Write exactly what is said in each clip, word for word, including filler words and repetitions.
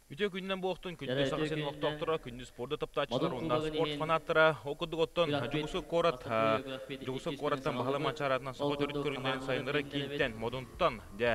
Үтө күннен боқтын күнді сағысын оқтақтыра, күнді спорды таптачылар, онда спорт фанаттыра, оқыдық оттын, жүгісі қорат, жүгісі қораттан бағалы манчаратынан соғы түріт көріндерін сайындары кейттен, модунттан, де,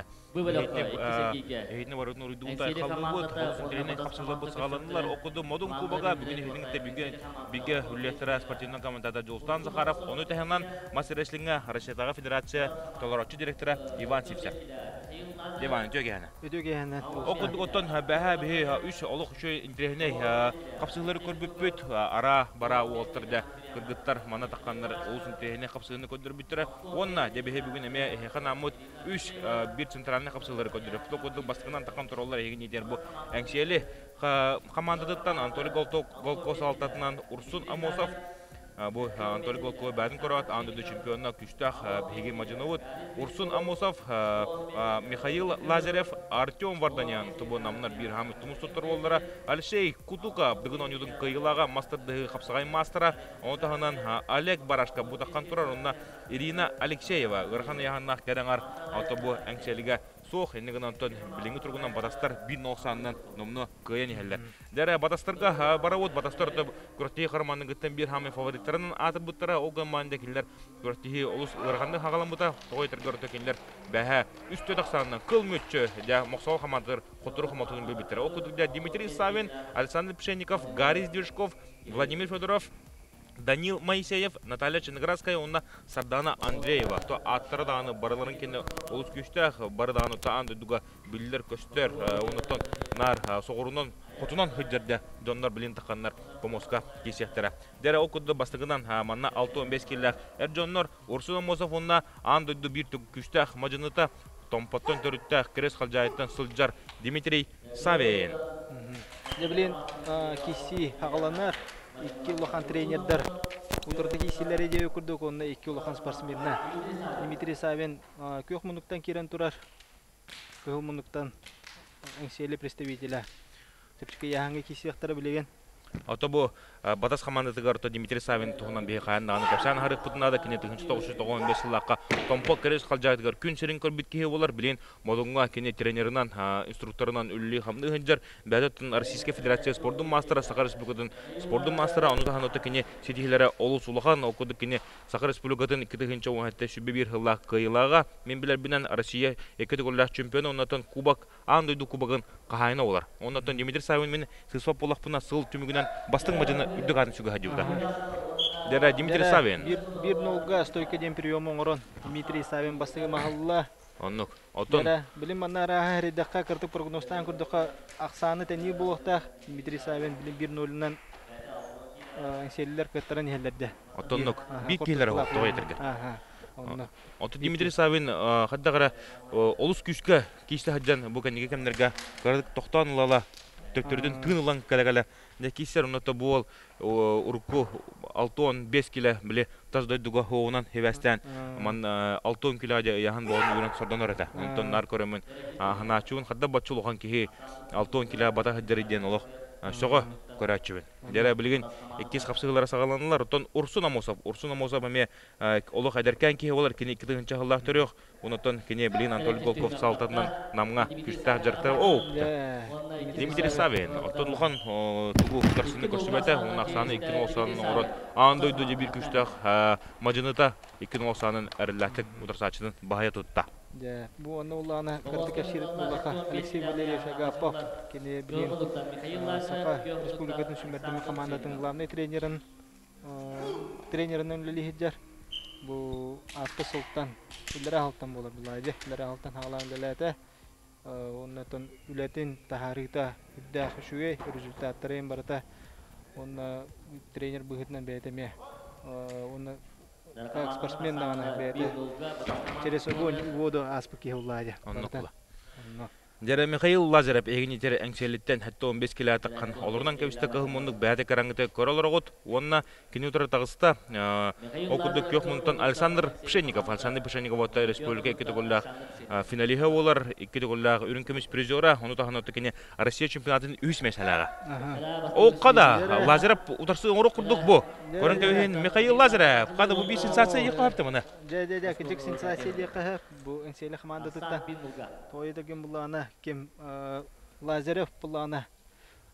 ехетіне барудың ұрыдуынтай қалды бұд, олысын керені қапсызы бұд сағаланылар, оқыды модун кубаға, бүгін ехетіңді білге үллеттері спортивный командада Жолстан Захаров, оны тәхіннан Мастер Реслинга Россиятағы Федерация толоратчы директора Иван Сивсер. Иван, өтөгені? Өтөгені. Оқыдық оттан бәхә бі үш олық үші интерегіне қапсығылары көрбіп бүт, ара бара уолттырды кыргыттар мана таққанлар олыс интерегіне қапсығыны көндір бүттірі. Онна дебіхе бүгін әме әхеқан амыд үш бір центральны қапсығылары көндірі. Құтық бастығынан таққан тұролар еген етер бұл әңшелі командадыттан Анатолий Голкос алтатынан Урсун Амосов Бу Анатолий Голков бәдін көрат, андыды чемпионна күштақ Беги Маджановут, Урсун Амосов, Михаил Лазарев, Артем Варданян, тұбы намынар бір хамы тұмыс тұттыр олдара, Алишей Кутука, бүгін онюдың қиылаға мастырды қапсағай мастера, онтағынан Олег Барашка, бұтаққан тұрар, онына Ирина Алексеева, ғырхан яғаннақ кәріңар, аутобы әңшеліге соқ, енігін антон біліңі тұрғынан батастар бин оқсанынан номны көйен елдер. Дәрі батастарға барауыд, батастарды күрттегі қарманның күттен бір хамы фавориттерінің атыр бұттара, оған маңында келдер күрттегі олыс ғырғанды қағалан бұта, тоғайтыр көрті келдер бәхі үсті тақсанынан қыл мүтчі, де мұқсал қамадыр, құттыру қаматының бөлбеттері. Оқыдықда Дмитрий Савин, Александр Пшенников, Гарис Движков, Владимир Федоров, Данил Моисеев, Наталья Ченградская, онна Сардана Андреева. То аттары дағаны барыларын кені олыс күштәқ, бары дағаны таанды дуға білілер көстер, онытын нар соғырынан құтынан хүддерді донлар білін таққанлар помоска кесектері. Дәрі оқыды бастығынан манна алты он бес келләқ әрджонлар Урсун Амосов онна андыды бір түк күштәқ мажыныта томпаттан түріттәқ керес қалжайыттан сылджар Дмитрий Савин. Дебілін кесі ағаланар iki улахан тренердер утырды кисилери де өкүрдүк, онда iki улахан спортсменна. Дмитрий Савин көк мунуктан кирен турар. Көк мунуктан әңселі представителя. Тепчики яңы кисияқтары білеген. Автобу батас командатыгар то Дмитрий Савин тугунан бе каяндан капшан харык путнада кине тыгынчы тогуз жүз тогон беш жыллакка томпо керес калжайтыгар күн серин көрбүт кие болар билен модунга кине тренерынан инструкторунан үлли хамды хынжар бәдәттен Российская Федерация спорттун мастера Сахар Республикатын спорттун мастера аны да ханота кине сетихилере олус улахан окуды кине Сахар Республикатын iki тыгынчы он хәтта шүбе бир хылла кыйлага мен билер бинен Россия эки голлар чемпионы оннан кубок андыйду кубогын кахайна олар. Оннан Дмитрий Савин мен сысып болакпына сыл түмүгүнөн бастың мажыны үдді қатын сүгі хадюда. Дәрі Дмитрий Савин. Bir нолга стойка ден прием оңырын. Дмитрий Савин бастығы мағалла. Оннық. Отын. Дәрі білім маннара әридаққа кіртік прогностан күрдіққа ақсаны тәне болуқтақ. Дмитрий Савин білім bir нолынан әңселілер көттірін елдерді. Отынық. Бик кейлері оқты ғайтырды. Оты Дмитрий Савин қаддағыра олыс күшкі кейшті хаджан бұл кәнеге кәмдерге қырдық тоқтан ұлала төктөрдүн тыын улан кәләгәлә. Кисер онната бол урку алты он беш кило биле таздай дуга хоонан хевестен ман алты он кило яхан болын юран сордан ората. Онтон нар көремін ханачуын хадда бачул охан ки алты он кило бата хаддериден олох сога көрәчүбен. Дәрә билген иккис капсыгылар сагаланылар. Онтон Урсун Амосов, Урсун Амосов эме олох адеркән ки олар кини iki тыгынчы хыллар төрөк. Онтон кини билен Анатолий Голков салтатынан намга күчтәк жырты. О, Дмитрий Савин. Онтон лухан тугу кутарсыны көсүбәтә, оның аксаны iki нолсанын орын. Андойду же бир күчтәк мажыныта iki нолсанын әрләтик утарсачының баһая тутта. Bu onu ulağına kırdık aşiret ulağa Alexey Valeryevich Agapov kene bilin Saqa Respublikatın Sümertimi komandatın главный тренерин тренерinin lili hicjar bu Atı Sultan ilere haltan bolar bulaydı ilere haltan hağlan lelete ondan ületin taharikta iddia şuye rezultatları barata onun trener bıhıtnan beyteme onu как спортсмен на беде через огонь воду аспеки хулладя. Дәрі Михаил Лазарев егінетері әңселеттен хәтті он беш кило таққан олырдан кәвісті қығымындық бәді қараңғыты көрілер оғыт. Онына кенеутары тағыста оқыдық көк мұнтан Александр Пшенников. Александр Пшенников отта республика екі тұғыллақ финалиға олар, екі тұғыллақ үрін көміс призора. Оны тағын отты кене Россия чемпионатын үш мәсәләға. О, қада Лазарев ұтарсы оңыры құрдық бұ. Көрін кәуін Михаил Лазарев. Қада бұ бей сенсация еқі қапты мұны? Дәдәдә, кәжік сенсация еқі қап. Бұ әңселі қаманды тұтта. Тойы дәген бұлағына кем Лазарев бұлағына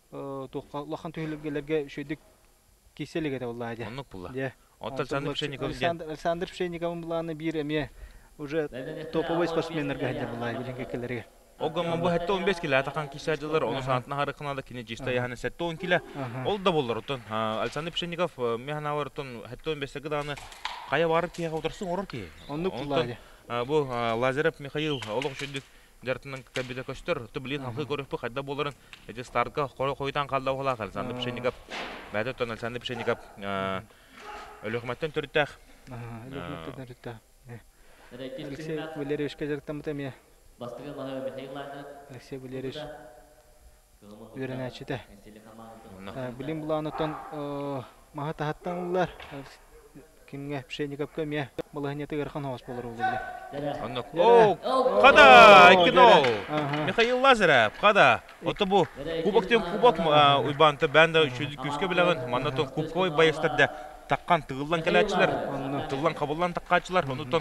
тоқлахан түйілгелерге шөйдік кеселігі де олла аде. Оннук була. Де. Отто Александр Пшенников ден. Александр Пшенниковын бұланы бір әме уже топовой спортсменлерге әде бұла білінге келерге. Огаман бу хәтте он беш кило атакан кисәҗеләр, аны сантна харыкына да кине җиста яһаны сәтте он кило. Ол да булыр утын. Александр Пшенников механавар утын хәтте он беш гыданы кая барып кия утырсын орыр ки. Онны куллады. Бу Лазарев Михаил олык шүдүк жартының кабида көстөр. Ты блин халкы көрөп кайда булырын. Эти стартка койтан калда була Александр Пшенников. Бәдә тон Александр Пшенников өлөкмәттән төртәк. Өлөкмәттән төртәк. Алексей Валерьевич кәҗәртәм тәме. Алексей Валерьевич үйренәчете. Билим буланытын маха тахаттан улар. Кимгә Пшенников көмә булыгыны тыгырхан хас булыр ул диде. Анны. О, када ике ноль. Михаил Лазарев, када. Ото бу кубоктен кубок уйбанты бәндә üçüncü күскә белән маннатон кубковый байыстырда таккан тыгылдан кәләчләр, тыгылдан кабылдан таккачлар, онутон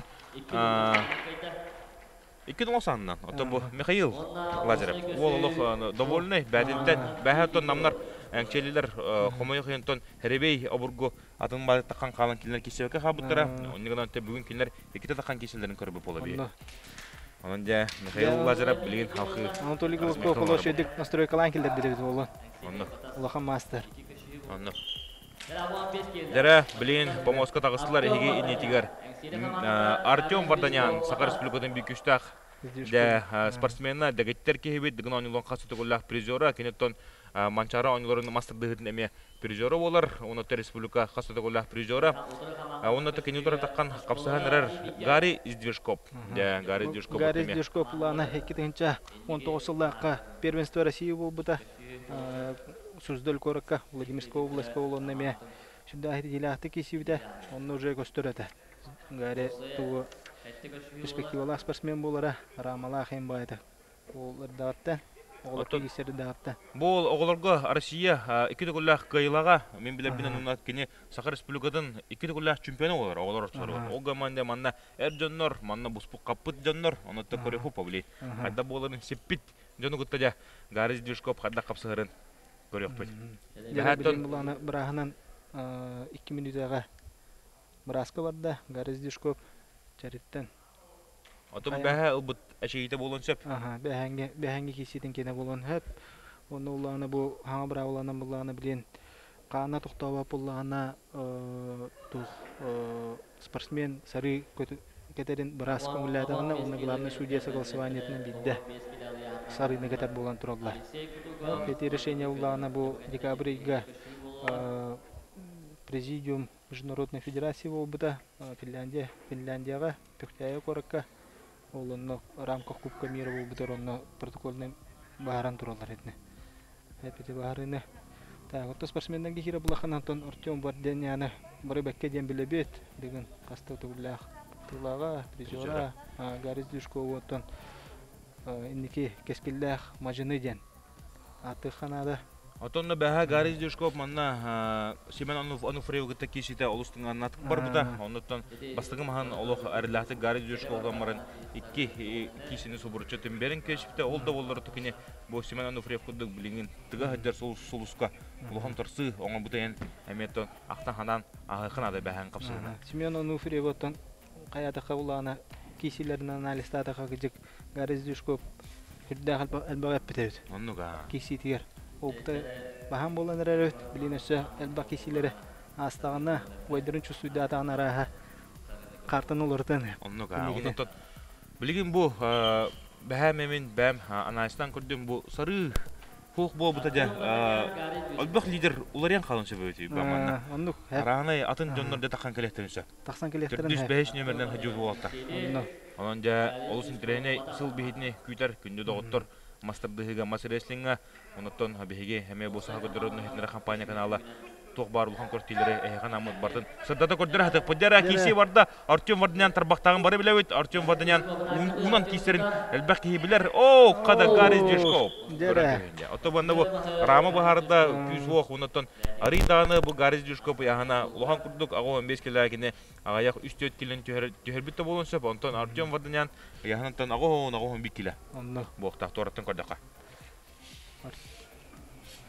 ике ноль саннан. Ото бу Михаил Лазарев. Ол улык довольный, бәдинтән бәһәтон намнар әңчелиләр хомой хыентон Херебей обургу атын бар таккан калан килер кисәккә хабыттыра. Онниган те бүгүн кинләр икете таккан кисәләрен көрүп була би. Анан да Михаил Лазарев билген халкы. Анатолий Голубков оло шедик настройкалан килдер билет болу. Онны. Улахан мастер. Онны. Дәре билген помоска тагыстылар иге инетигәр. Артем Варданян Сакар Республикадан бик күчтәк. Дә спортсменна дәгәттер кебет дигән онлон касы төгүлләр призеры кинеттон Манчара онлорын мастер дигән эме призеры булар. Оны республика касы төгүлләр призеры. Оны та кинетор таккан капсаганнар Гарри Издвижков. Дә Гарри Издвижков. Гарри Издвижков лана икенче он тогуз еллыкка первенство России булды. Суздаль коракка Владимирская область колонна эме. Шунда хидилахты кисибдә. Оны уже көстөрәтә. Гарри туу перспективалы спортсмен булара, рамала хем байда. Олар датта, олар кисер датта. Бул огларга Россия ике дөгүлләх кыйлага, мен билеп бинен унат кини Сахар Республикадан ике дөгүлләх чемпионы булар, оглар сору. Ога манда манна Эрҗоннор, манна буспу капыт җоннор, аны та көрөхү павли. Хадда буларын сеппит җону гытта Гарри Издвижков хадда капсыгырын көрөхпөт. Яһаттан буланы бирахынан ике минутага Браска барда, Гарри Издвижков Чариттен. Отом бәһә убыт әшейте булын сөп. Аха, бәһәңге бәһәңге киситен кене булын хөп. Оны уланы бу хаңа бра уланы буланы билен. Кана туктаба буллана тух спортсмен сары кетерин Браска улладагына оны главный судья согласованиетен бидде. Сары негатар булан тураллар. Эти решения уланы бу декабрьга президиум Международной федерации булбыта Финляндия, Финляндияга Пөхтәя коракка олонно рамках Кубка мира булбыта ронно протокольный бааран туралар этне. Эпите баарыны. Та отто спортсменден кихире булахан Антон Артем Варданяны бары бәккә ден билебет деген каста тугулах. Тылага, призера, Гарри Издвижков оттон инники кескиллах мажыны ден. Аты ханада Отонна бәһә Гарри Издвижков манна Семен Ануфриев гытта кисите олустың анатык бар бута. Оннан бастыгы махан олох арилахты Гарри Издвижковга марын икки кисини субурча темберин кешипте ол да боллар тукине бу Семен Ануфриев кудык билген тыга хәдер сулуска улухан торсы оңа бутаян әметтон ахтан ханан ахынада бәһән капсыгына. Семен Ануфриев оттон каята кабулана кисилерин анализтата хагыжык Гарри Издвижков хидда албагап битет. Оннуга Киситер Опта баһам боланыр әрөт билинәсе әлбә кисиләре астагына вайдырын чусуйда танара картын улыртын. Оннуга оннотот билген бу бәһә мен бәм анализтан күрдем бу сары хук бу бутаҗа албак лидер уларян калынчы бөти баманна. Оннук Раны атын җоннорда таккан келехтерүсә. Таксан келехтерен. дүрт йөз беш номердән хаҗу булатта. Оннан да олсын тренер сыл бихитне күтәр күндә доктор мастер дыгыга мастер рестлинга онотон хабиге хеме болса хагыдырын хетнер компания каналы тох бар булган кортилере эхан амыт бартын сырдата көрдүр хаты подяра киси барда Артем Варданян тарбактагын бары билебит Артем Варданян унан кисерин элбак ки билер о када Гарри Издвижков отобанда бу рама бахарда күз вох онотон ариданы бу Гарри Издвижков яхана улхан курдук агы он беш килограмм агаяк үч төрт килон төһөрбүттө болонсо онтон Артем Варданян яхантан агы он агы он бир кило онно бу тактыраттан көрдөкка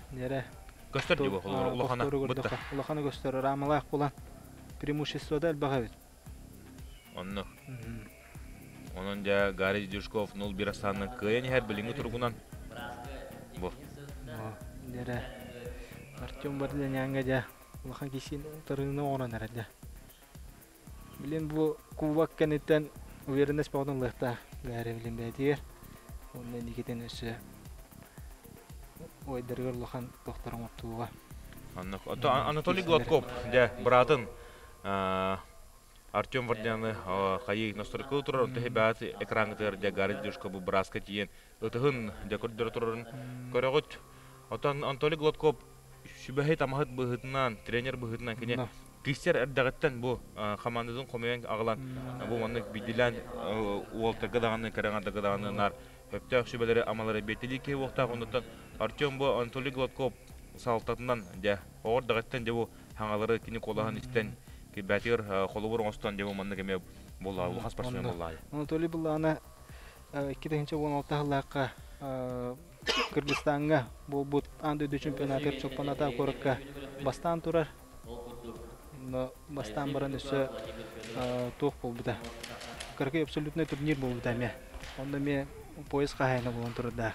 Нере. Көстөр дип улахана бутта. Улахана көстөр рамалах булан. Преимуществода элбагабит. Онно. Онон да Гарри Дюшков ноль бир санны кыян һәр билинге тургунан. Бу. Нере. Артем Вардянянга да улахан кисин тарыны оранар да. Билен бу кубак канеттен уверенность паудын лыхта Гарри билен бәдер. Оннан дикетен өсө ойдыргыр улахан тохторон оттууга. Онно. Ото Анатолий Гладков да братын Артем Вардяны хайы настройкы турар, онты бәт экрангытыр да Гарри Дюшков бу браска тиен. Ытыгын да көрдөр турарын көрөгөт. Отан Анатолий Гладков Шүбәһе тамахыт быһытынан, тренер быһытынан кине кистер эрдәгәттән бу команданың комыян агылан бу моны бидилән уолтырга даганы караганда даганы көптәк шүбәләре амалары бетели ки вакытта ондан Артем бу Анатолий Гладков салтатынан да ор дагаттан да бу хаңалары кине колаган истен ки бәтер холубур остан да бу моны кеме була бу хаспарсымен була. Анатолий булана икки мең он алты елларга Кыргызстанга бу бут анды чемпионаты чемпионата коракка бастан турар. Но бастан баран өсө тох болду да. Кыргы абсолютный турнир болду да ме. Онда ме пояс кайна болгон турда.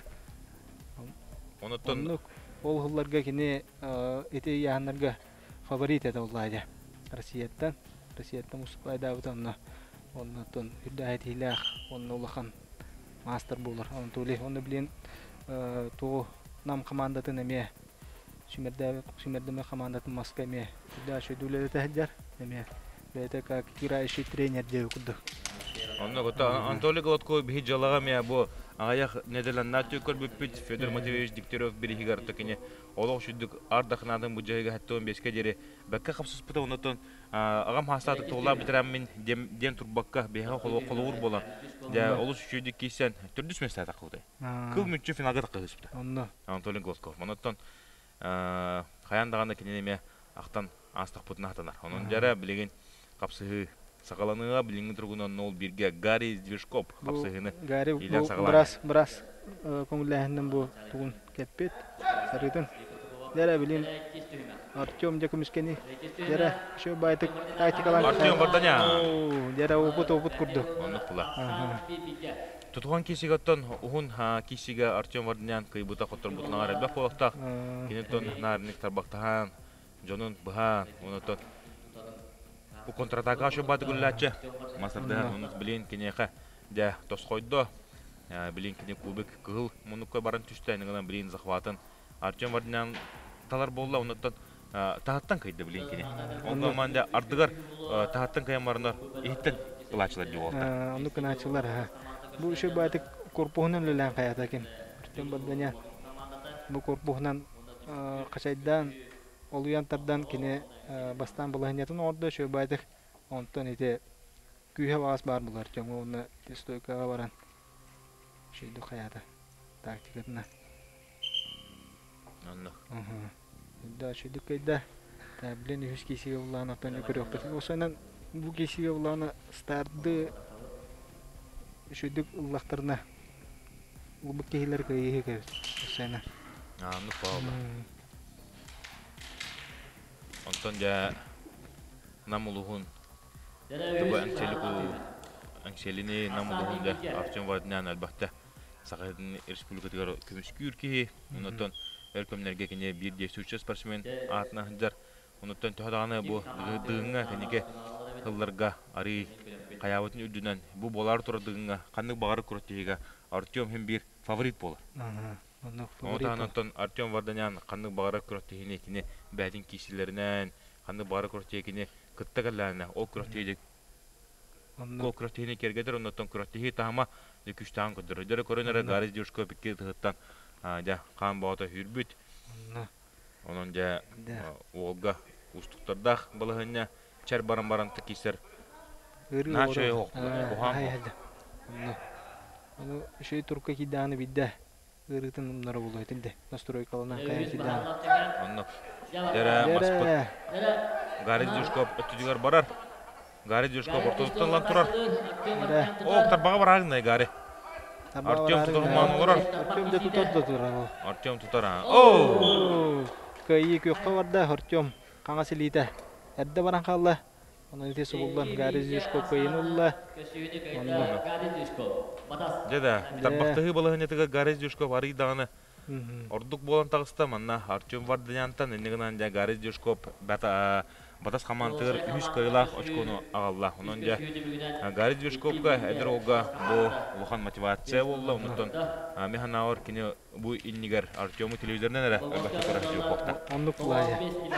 Онотон ол хулларга кине эте яаннарга фаворит эте уллайда. Россияттан, Россияттан мускайда бутанна. Онотон үдәйт илах, онны улахан мастер булар. Анатолий онны билен то нам командатын эме Шимердә Шимердәме командатын Москваме да шөдүләре тәһҗәр эме бәйтә как кирающий тренер дә кудды. Онны гота Анатолий Гладков би җалага ме бу аяк Нидерланднар төкөр бит Федор Матвеевич Дегтярев биригәр токене олог шүдүк ардахнадан бу җайга хәтта он бешкә дире бәккә хапсыз пыта оннан агам хастаты тола битерәм мин дем турбакка бега холур була. Да олус шүдүк кисән төрдүс мәсәлә такылды. Кыл мүчче финалга такылды. Онны Анатолий Гладков оннан хаяндаганда кинеме актан астык путна хатанар. Онун жара билеген капсыгы сагаланыга билingen тургунан ноль бирге Гарри Дюшков капсыгыны. Гарри брас брас көңүлләһеннән бу тугун кеппет сарытын. Дәре билен Артем Jakubskeni дәре шо байтык тактикалар. Артем Варданян. Дәре опыт опыт курды. Онны кыла. Тутуган кисигаттан ухун кисиге Артем Варданян кыйбыта котор бутнага рәбәк болакта. Кинетон нарник тарбактахан, жонун бахан, онотон. Бу контратака шо баты гүлләче. Масырда уны билен кинеха дә тоскойдо. Билен кине кубик кыл мунукка баран түштәнигән билен захватын. Артем Варданян талар болла онотон тахаттан кайды билен кине. Онда манда ардыгар тахаттан каямарнар иттен кылачлар дип болду. Аны кыначылар ха. Бу шо байтык корпуһунан лелән каята кин. Артем Варданян бу корпуһунан качайдан олуянтардан кине бастан булаһынятын орды шо байтык онтон ите күйе вас бар булар. Жөңө уны стойкага баран. Шейду каята тактикатына. Анна. Аха. Да шейду кайда. Та билен үз кисиге булган атан көрөктө. Ошонан бу кисиге булган старды шейду уллактарына. Бу кейлер кайыгы сена. Анна паба. Онтон да намулугун. Таба анчелику анчелини намулугун да Артем Варданян албатта. Сагадын республикатыгар көмүскүр ки. Онтон Өркөмнәргә кине бир действующий спортсмен атна хәдәр. Онтон тохдаганы бу дыгынга кинеге хылларга ари каябытын үдүнән бу болар турдыгынга кандык багары күрәтегә Артем һәм бир фаворит булыр. Ага. Аны фаворит. Онтон Артем Варданян кандык багары күрәтегә кине бәдин кишиләреннән кандык багары күрәтегә кине кыттагалларына ол күрәтегә Ко күрәтегә кергәдер онтон күрәтегә тама күчтән көдер. Дәре көрөнәре Гарри Дюшков бикке тыттан да кан бата хүрбүт. Онон да Волга устуктардах балыгына чар баран-баран тикисер. Начай ок. Аны шей турка киданы бидде. Гырытын умнары болду тилде. Настройкаларынан кая киданы. Онно. Дера маспыт. Гарри Дюшков өтүдүгөр барар. Гарри Дюшков ортосунан турар. О, тарбага барагындай Гарри. Артем Тутарман олар. Артем да тутар да турар. Артем Тутара. О! Кайы көккө барда Артем каңа силите. Эдде баран калла. Онун тесе булдан Гариз Юшков кайын улла. Жада, тарбактыгы балыгынетиге Гариз Юшков арыйдаганы ордук болан тагыста манна Артем Варданянтан энегенан жа Гариз Юшков бата батас командыр үч кыйлак очкону агалла. Онон жа Гариз Юшковга эдерога бу улухан мотивация болду. Онтон механавар кине бу иннигер Артему телевизорунан эре албатта көрөсү кокта. Оннук булай.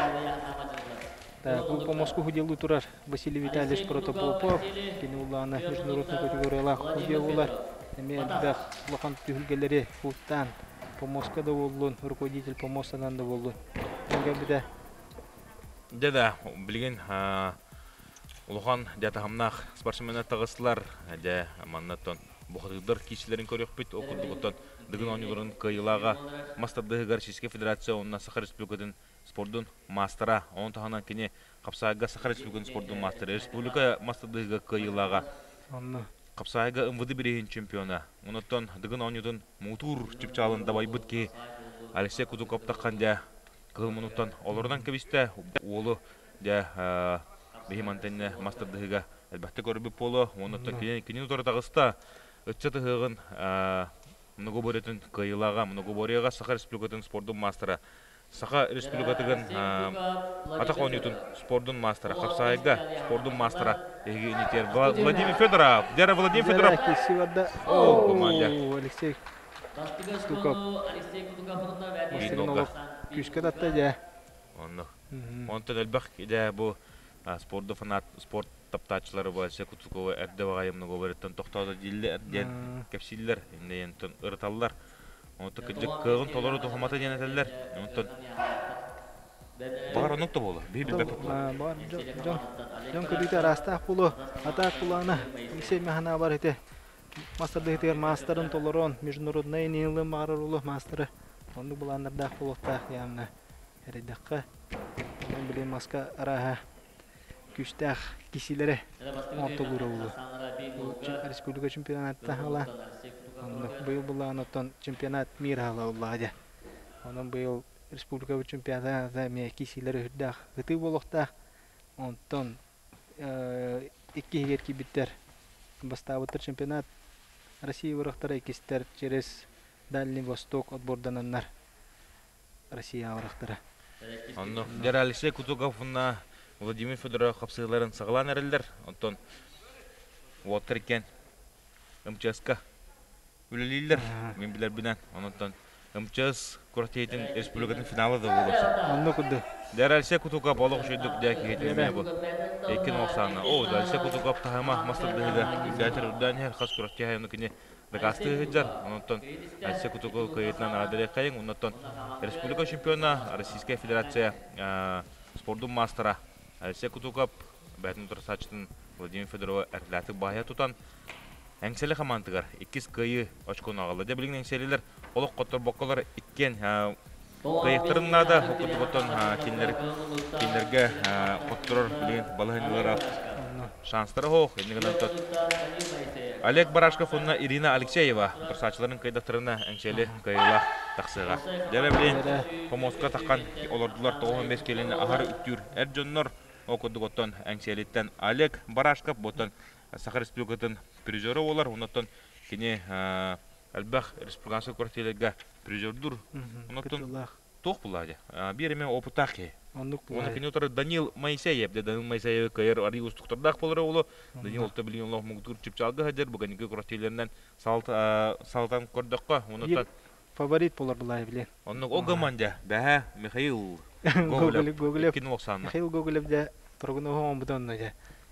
Так, по Москву ходил турар Василий Витальевич Протопопов, кине уланы международный категориялар ходилар. Эме да улахан түгүлгелери футтан по Москвада болдун, руководитель по Москвадан да болду. Эге биде Жада, билген улухан жатахамнах спортсмендер тагыслар, жа маннаттан бухадыгдар кишилерин көрөк бит окудугутан дыгын онюларын кыйлага мастардыгы Российская Федерация онна Саха Республикатын спорттун мастера, он таханан кине Капсайга Саха Республикатын спорттун мастера, республика мастардыгы кыйлага. Капсайга МВД биреген чемпиона. Онуттан дыгын онюдун мутур чипчалын дабайбыт ки Алексей Кутуков такканда кылмынуттан олордан кебисте олу да бехимантенне мастардыгыга әлбәттә көрбүп болу. Онуттан кине тора тагыста өтчәтыгын многоборетін кыйлага, многоборияга Саха Республикатын спорттун мастера. Саха Республикатын атак онютун спорттун мастера, Капсайга спорттун мастера Егинитер Владимир Федоров. Дяра Владимир Федоров. О, команда. Алексей Кутуков. Мастер күшкә датта жа. Онны. Онтан әлбәк иде бу спортты фанат спорт таптачылары болса Кутукова әрдәвагай многобореттан токтоды дилде ден кепсиллер инде ентон ырталлар. Онтан кыжык кыгын толору тохмата денетеллер. Онтан бар нукта болу. Бибил беп. Бар жон. Жон көдүтө раста болу. Ата кулана. Исем механа бар эте. Мастер мастерын толорон международный нилы марулу мастеры. Онду буландарда болута ямна. Эредакка. Мен билем маска араха. Күштах кишилери онтолуру болу. Республика чемпионатта ала. Быйыл буланаттан чемпионат мира ала улладя. Онун быйыл республика чемпионатта ме кишилери хүддах гыты болукта. Онтон икки егерки биттер. Бастабытыр чемпионат Россия вырактары кистер через Дальний Восток отбордананнар. Россия вырактары. Онно Дяра Алексей Кутуковна Владимир Федоров капсыйларын саглан эрелдер. Онтон Уотеркен МЧСка үлелилер. Мен билер билен. Онтон МЧС куртейтин республикатын финалы да болушу. Онно куды. Дяра Алексей Кутуков болук жүйдүк дяки кетеме бу. Экин оксаны. О, Дяра Алексей Кутуков тахама мастардыгыда. Гатер удан хас куртейтин кини дагасты жар. Онтон Алексей Кутуков кыйтнан адале кайын. Онтон республика чемпиона Российская Федерация спорттун мастера Алексей Кутуков бәтін тұрсачтың Владимир Федорова әрділәті бая тұтан әңселі қамантығар иккіз күйі очкон ағылы. Де білген әңселелер олық қоттыр боққалар иккен қайықтырынна да оқыты қоттан кендерге қоттырыр білген балығынылар шанстары хоқ. Олег Барашков онна Ирина Алексеева тұрсачыларын қайдақтырына әңселі қайыла тақсыға. Дәрі білен Помоска таққан олардылар тоғын бес келені ағар үттір әр жоннор окудук оттон әңселеттен Олег Барашков ботон Саха Республикатын призеры олар. Онаттан кене әлбәқ республикасы квартелеге призердур. Онаттан тоқ бұлады. Беремен опытақи. Оны кене отары Данил Майсеев. Данил Майсеев кайыр ари ұстықтырдақ болары олы. Данил олты білген олақ мұғдыр чепчалғы ғадыр. Бұғанеге квартелерінен салтан көрдіққа. Онаттан фаворит болар бұлай білен. Онның о команда бәхә Михаил Гоголев. Кино оксаны. Михаил Гоголев да прогону хоң бұдан да.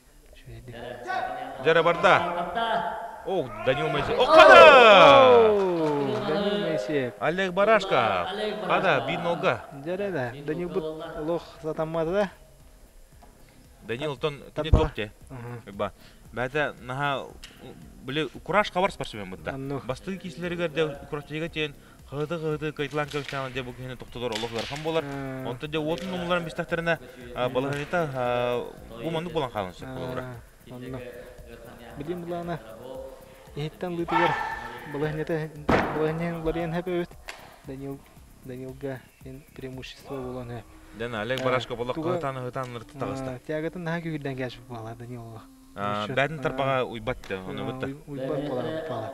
Жара барда. О, Данил Майсеев. О, қада! Данил Майсеев. Олег Барашка. Қада, бин олға. Жара да. Данил бұд лох затаммады да. Данил тон кіне тоқте. Бәді наға біле кураж қабар спортсмен бұдда. Бастығы кесілері көрде куражтыға тен қағыды-қағыды кайтылан көштағын де бұл кені тоқтылар олығылар қан болар. Онты де отын номыларын бестақтарына балығанита бұмандық болан қалыншы. Білем бұлағына еттен лүтігер балахнета балахнен ларен хапет. Данил Данилга ен преимущество буланы. Ден Олег Барашка болак катаны хатаны тагыста. Тягатын нага күрдән кәшф була Данил. А, бәдин тарпага уйбатты, аны бутта. Уйбат була пала.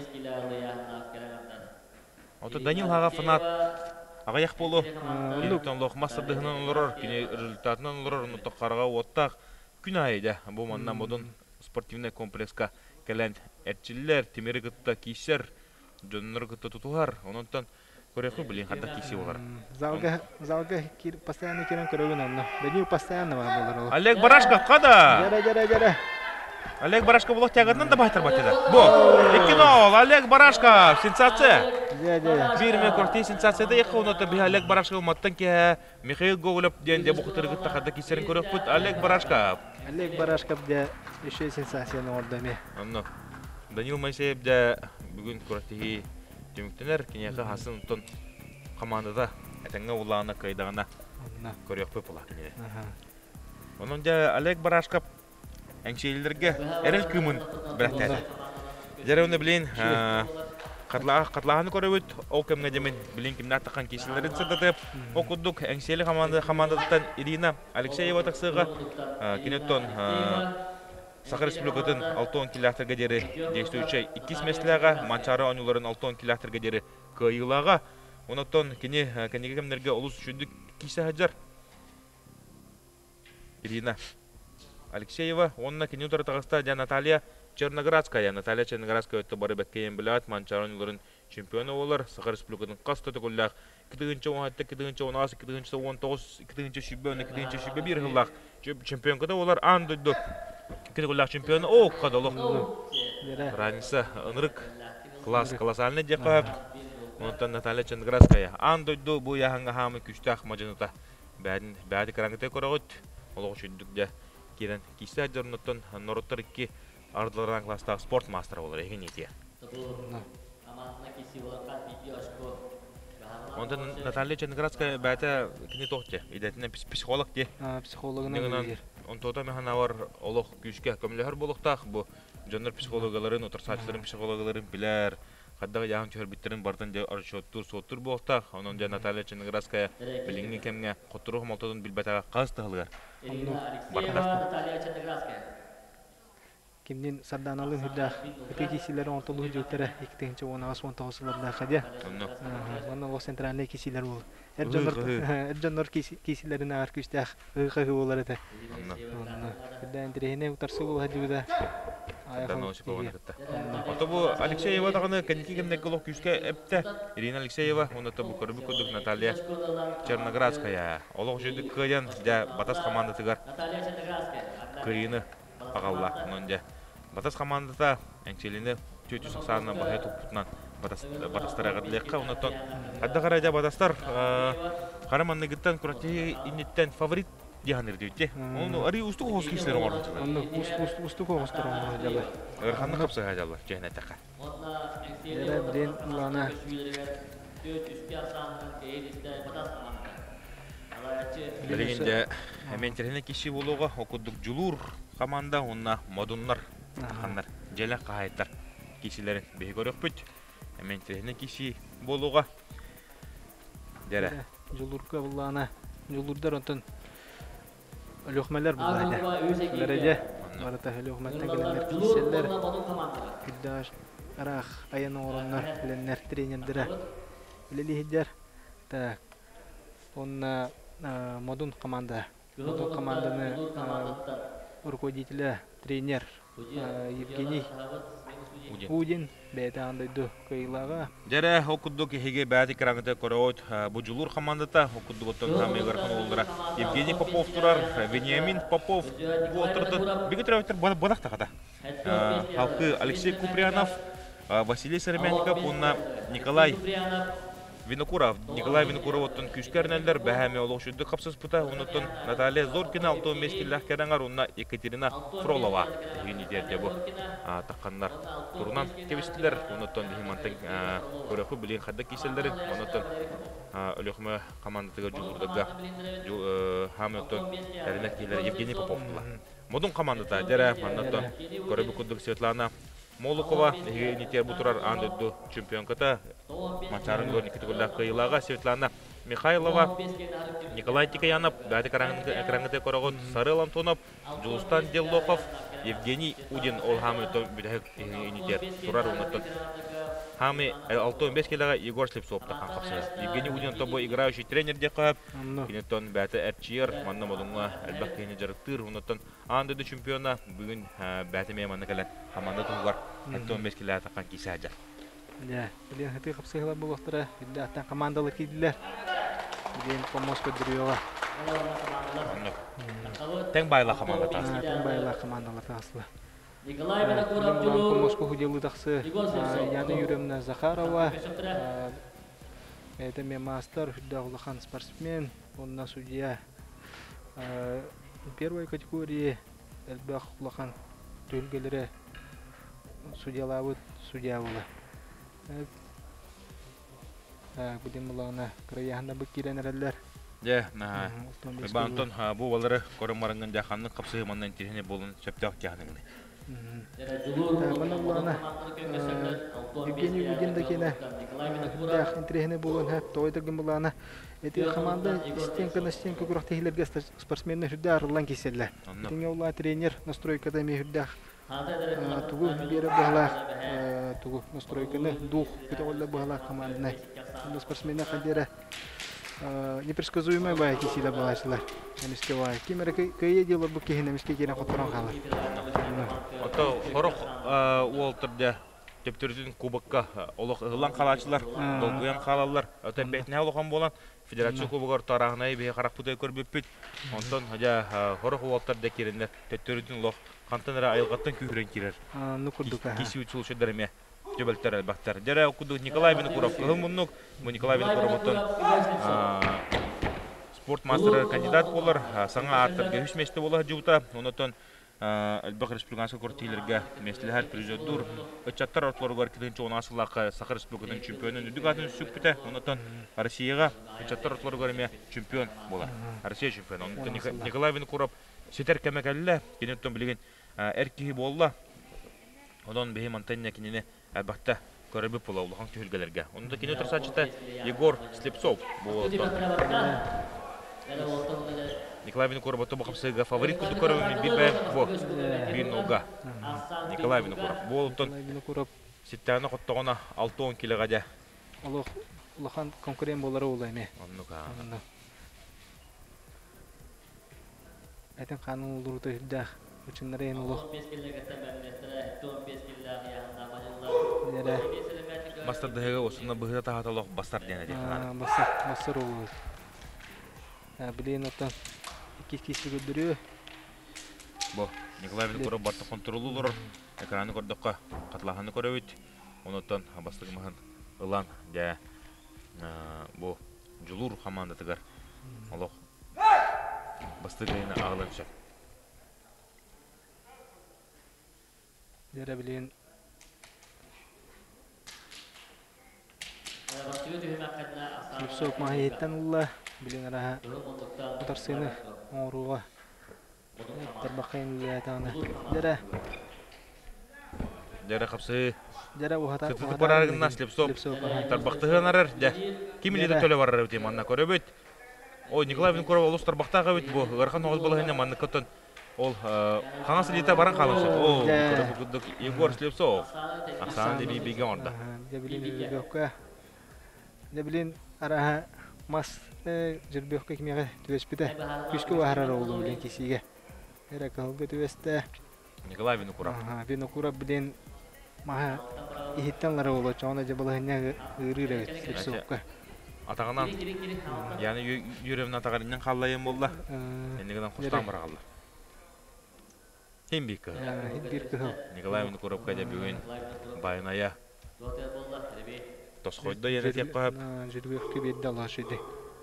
Ото Данил хага фанат ага як болу. Илтон лох масырдыгынан олорор, кине результатынан олорор, ну токарга оттак күн айда. Бу маннан модон спортивный комплекска келен этчиллер, тимери гытта кишер, жоннор гытта тутугар, ононтон көрөкү билин хадда киси болар. Залга залга кир постоянно кирен көрөгөн анна. Данил постоянно бар болар. Олег Барашка када? Жара жара жара. Олег Барашка болок тягырдан да байтар батыда. Бу iki nol Олег Барашка сенсация. Жа жа. Бирме корти сенсацияда яка онотон би Олег Барашка маттан ке Михаил Гоголев денде бу кытыр гытта хадда кисерин көрөкпүт Олег Барашка. Олег Барашка да еще сенсацияны ордаме. Анно Данил Майсеев да бүгүн корти Димиктенер кинеге хасын тон командада этеңге улаана кайдагана көрөкпү була кине. Онун да Олег Барашка әңшейлерге эрел күмүн бирәтә. Жарауны билин, катлаа катлааны көрөбүт, ол кемге демен билин кимне атакан кишилерин сырдатып, окудук әңшейле команда командадатан Ирина Алексеева таксыга кинеттон Сахар Республикатын алтын километрге дери действующий икки меслега, Манчары онуларын алтын километрге дери кыйылага, онотон кини кенеге кемнерге улус үчүндүк кисе хаджар. Ирина Алексеева, онна кини утар тагыста да Наталья Черноградская, Наталья Черноградская өттө бары беккейен билат, Манчары онуларын чемпионы болар, Сахар Республикатын касты төгүллак, икинчи он жети, икинчи он алты, икинчи он тогуз, икинчи шүбө, икинчи шүбө бир жыллак чемпионкада олар андыйды. Киргуллах чемпионы о кадалок. Разница ынрык класс колоссальный дека. Онтан Наталья Черноградская. Андойду бу яханга хамы күчтах мажыныта. Бәдин бәди караңгытай көрөгөт. Олог үчүндүк да кирен кисте жорнотон нороттор икки ардылардан класстагы спорт мастера болор экен ити. Онтан Наталья Черноградская бәте кини тохте. Идетине психолог де. Психологын Он тота механавар олох күшкә көмләһәр булыктак бу җаннар психологларын, утырсачларын психологларын биләр. Хадда яң чөр биттерин бардан да арчоттур, соттур булыктак. Анан да Наталья Черноградская билинге кемгә котыру малтадан билбәтәгә кастыгылгар. Наталья Черноградская. Кимнин сарданалы худах, китисиләр онтолу җүтәре икенче он тогузларда хәдә. Аны Лос Центральный кисиләр бул. Эрҗаннар эрҗаннар кисиләренә аркыштах гыгы булар иде. Дән дирәне утарсы бул хәдүдә. Ото бу Алексеева дагы кеники кемне голок күскә эпте. Ирина Алексеева, оны то бу көрбү көдүк Наталья Черноградская. Олог җөдүк кыян да Батас командасыгар. Наталья Черноградская. Кырыны агалла нонда. Батас командада әңчелине төрт жүз сексеннан баһа тупутнан Батас Батастарга лекка онотон. Адда карайда Батастар караманны гыттан курати иннеттен фаворит дигәннәр дитте. Оны ари усту хос кишләр бар. Аны уст уст усту хостар җалы. Эрханны капса җалы җәһнәтәкә. Эре билен улана. Билгәндә hemen терәне киши булуга окудук жулур команда онна модуннар ханнар желе кайттар кишилер бе көрөкпүт hemen терәне киши булуга дере жулурка булана жулурдар онтон өлөкмәләр булайды. Дәрәҗә барата өлөкмәттән килгәннәр киселләр. Кидаш арах аяны орыннар биленнәр тренерләре. Билели хиҗәр. Так. Онна модун команда. Модун команданы руководитель, тренер Евгений Удин бәйтәндәйды кыйлага. Дәрә окудук хиге бәти караңгыта корот бу жулур командата окудуктан хамегар олдыра. Евгений Попов турар, Вениамин Попов отырды. Бигетравтер бадакта ката. Халкы Алексей Куприянов, Василий Сармянников, онна Николай Винокуров, Николай Винокуров оттон күскәрнәләр бәһәме олошуды капсыз пута, онтон Наталья Зоркина алтын мескилләр кәрәңгәр, онна Екатерина Фролова. Юнидердә бу такканнар турунан кебистиләр, онтон Химантын көрәхү билен хадда киселләрен, онтон өлөкмә командатыга жулурдага Хамилтон Эрнек килер Евгений Попов була. Модун командата дәрә, онтон көрәбү кудук Светлана Молукова нитер бутурар андыду чемпионката мачарын гөр никитгулда кыйлага Светлана Михайлова, Николай Тикаянов, бәді экранғыты корогот Сары Антонов, Жулстан Деллохов, Евгений Удин ол хамы бүдәк нитер турар унаттан. Хамы алты он беш келага Егор Слепцов тақан қапсыз. Евгений Удин тобо играющий тренер декап, кинеттон бәті әрчиер, манна модуңа әлбәк кейіне жарықтыр унаттан. Андыды чемпиона бүгін бәті мейманны кәлін хаманды тұғылар алты он беш келага таққан кисәжі. Ya, bilin hati kapsaylar bu vaxtara illa atan komandalı kiydiler. Bilin pomos ködürüyorlar. Ten bayla komanda taslı. Ten bayla komandalar taslı. Nikolay bana korapçulu. Pomos köhüdeli taksı. Yanı yürümden Zakharova. Это мастер, художник, спортсмен, он на судья первой категории, элбах лахан төлгелері судьялауыт судья ула. Будем лана краяхна бекиренерлер. Я, на. Бантон бу балары коромарыңган жаханны капсы мандан тирене болун сөптөк жаханыңны. Бана Евгений Удин да кена. Дах интерене болун хап тойдыргын булана. Эти команда стенка на стенку курак техлерге спортсменны хүддә арылан киселләр. Тиңе ула тренер настройкада мехүддә тугу бере бала тугу настройканы дух көтөгөлдө бала команданы. Спортсменне кандера непредсказуемая бая кисиле балачлар. Эмиске бай. Кимере кыя дело бу кехине эмиске кена которан калар. Ото хорох Уолтерде Тептөрдүн кубокка олох ылан калачлар, долгуян калалар. Ото бетне олохан болан федерация кубогор тарагына бе карак бутай көрбөппүт. Онтон хажа хорох Уолтерде кирендер Тептөрдүн лох кантанара айылгаттан күйрен кирер. Ну курдука. Киси үчүл шедерме. Жөбөлтөр албактар. Жара окуду Николай Винокуров. Кыммунук бу Николай Винокуровтон спорт мастер кандидат болар. Саңа аттырга үч месте болар жута. Онотон Элбак республикасы кортилерге меслихат призодур. Өчаттар отлоргар кидинчи он асыллакы Сахар республикасынын чемпионун үдүк атын сүкпүтө. Онотон Россияга өчаттар отлоргар эме чемпион болар. Россия чемпиону. Онотон Николай Винокуров сетер кемекелле, кенеттен билген эркиги болла. Онон бехи монтанья кинене албакта көрөбүп боло улахан түйүлгелерге. Онда кине турсачыта Егор Слепцов болду. Николай Винокуров тобо капсыга фаворит куду көрөбү бибе бо бинога. Николай Винокуров болду. Ситтаны коттогона алты он килогада. Олох улахан конкурент болары улайме. Оннука. Айтын канун улурда хүддах. Üçünlere en ulu. Bastır dahiga osunda bıhıda tahataloq bastır dene de. Bastır, bastır ulu. Bileyin otan iki kişi gönderiyor. Bu, Nikolay Vinokurov barta kontrolü olur. Ekranı kordukka katlahanı köröbüt. Onottan bastırgımahın ılan de bu julur hamanda tıgar. Oloq bastırgayına ağlanacak. Jara bilen Slipsok mahiyetten Allah bilen araha utarsını oruğa terbaqayn liyatana jara jara kapsı jara uhata tutup barargınna Slipsok terbaqtığın arar ja kimilede töle barar öte manna köröbüt o Nikolay Vinokurov olus terbaqtaga öt bu garхан oğul bolahına manna kötön ол қаңасы лита баран қалышы. Ол көріп Егор Слепцов. Ақсан деби бейген орда. Дебилин Жүрбекке. Дебилин араға мас Жүрбекке кемеге түвеспіді. Күшкі бағарар олу білен кесіге. Әрәкілгі түвесті. Николай Винокуров. Винокуров білен маға ихиттенлары олу. Чоғына жабылығына ғырыр әвет Слепцовқа. Атағынан, яны үйревін атағарынан қалайын болда. Ендігінен құстан бар қалды. Химбика. Николай Винокуров кәде бүгін байыная тосқойды ене теп қағып. Жүрбекке бедді алашыды.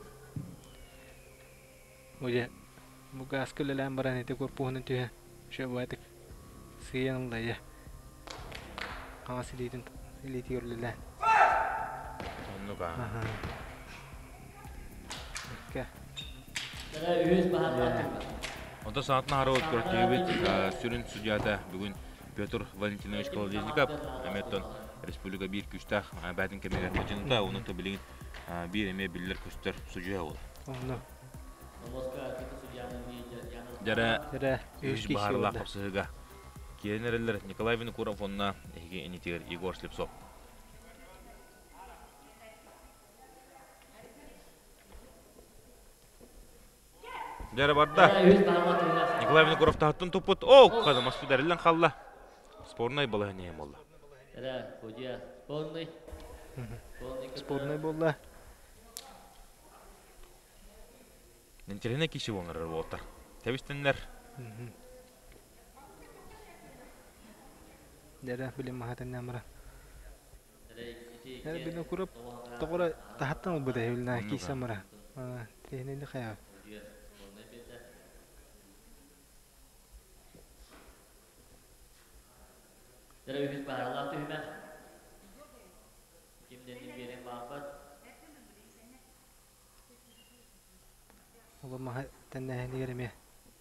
Оже, бұға аскөлелән баран еті көрпуғының түйі шөп айтық сыйын ұлда е. Қаңасы дейтін елеті өрлілән. Оннуға. Ке. Онда саатына ары өткөртегі бет сүрін судьяда бүгін Петр Валентинович Колодезников, әметтен республика бір күштақ бәтін кемегер мәчінді, оны төбілігін бір әме білдер күштер сұжуя ол. Жара үш бағарыла қапсығыға. Кейін әрелер Николай Винокуров онына әйге әнетегер Егор Слепцов. Жара барда. Николай Винокуров тағыттың тұппыт. О, қадам аспидарылан қалла. Спорнай болы әне емолла. Спорнай болла. Нентеріне кеші оңырыр болтар. Тәбістенлер. Жара білім мағатын әмірі. Жара Винокуров тоғыра тағыттың ұлбыда әйіліна кейсі әмірі. Тегіненді қаяу. Jadi wis bahala tuh mah. Kim den biren babat. Ola mah tenne nigirme.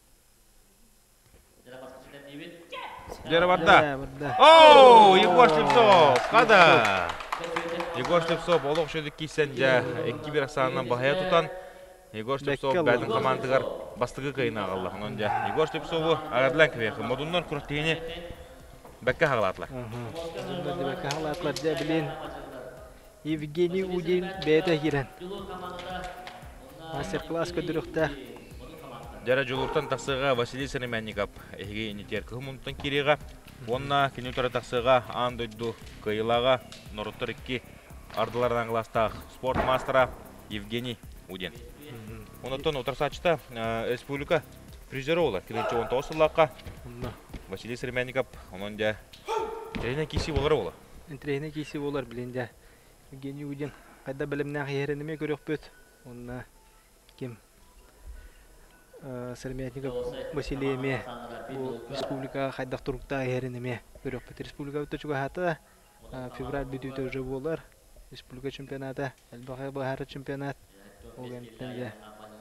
Jara pas kesulitan diwit. Jara barda. Oh, Егор Слепцов. Қада. Егор Слепцов олық шөді кейсен жа екі бір ақсанынан бағая тұтан. Егор Слепцов бәлдің командығар бастығы қайына ағалла. Егор Слепцовы ағадылан көвеқі. Модуннан күріқтейіне Бәкке хағылатлар. Бәкке хағылатлар жа білен Евгений Удин бәйті керен. Мастер-класс көдіріқті. Жара жолуртан тақсыға Василий Сыременников әйге енетер күхімұнттан кереға. Онна кенютары тақсыға андойду қайылаға Норуттар екі ардылардан аңғыластағы спорт мастера Евгений Удин. Онаттан отырсачыта республика призері олар. Келінші он тоғыз сылаққа. Василий Сыременников, onun da trene kisi olur ola. Trene kisi olur bilende. Евгений Удин кайда билимне хәйренеме көрөк бөт. Онна ким Сыременников Василийме бу республика хайдак турукта хәйренеме көрөк бөт. Республика өтөчүгө хата февраль бүтүтө уже болар. Республика чемпионаты, Элбахай бахар чемпионат. Огентенде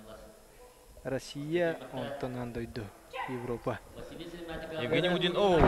Россия онтан дойду. Европа. Евгений Удин, о,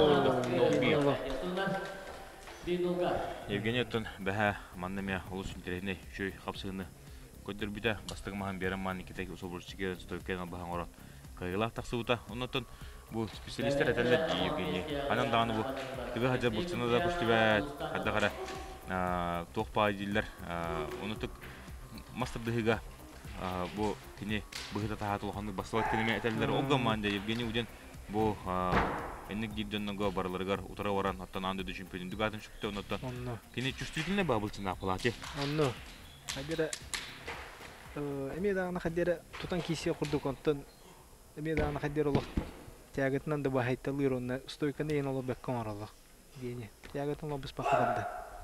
Евгений Удин, бәһә маннаме улус интернетне шөй хапсыгыны көддөр биде бастыгы махан берем ман никетеги усобурчиге стойкен албахан орон кайгылак таксыбыта. Оннотон бу специалисттер этелет Евгений. Анан дагы бу тиге хаҗа булсына да күчтүбәт, хадда кара тохпа диллер, онотук мастырдыгыга bu kini begitu tahat lohanı basılat kelime eteller olgan manda Евгений Удин bu ennek dibden naga barlargar utara varan hatta andı da çempiyon dugatın çıktı ondan kini çüştüğünde babılçın apalati onno hagera emeda ana hadera tutan kisi kurduk ondan emeda ana hadera Allah tiagatnan da bahaytalir onna stoykana yen olup bekkan aralık diyene tiagatın lobus bakadanda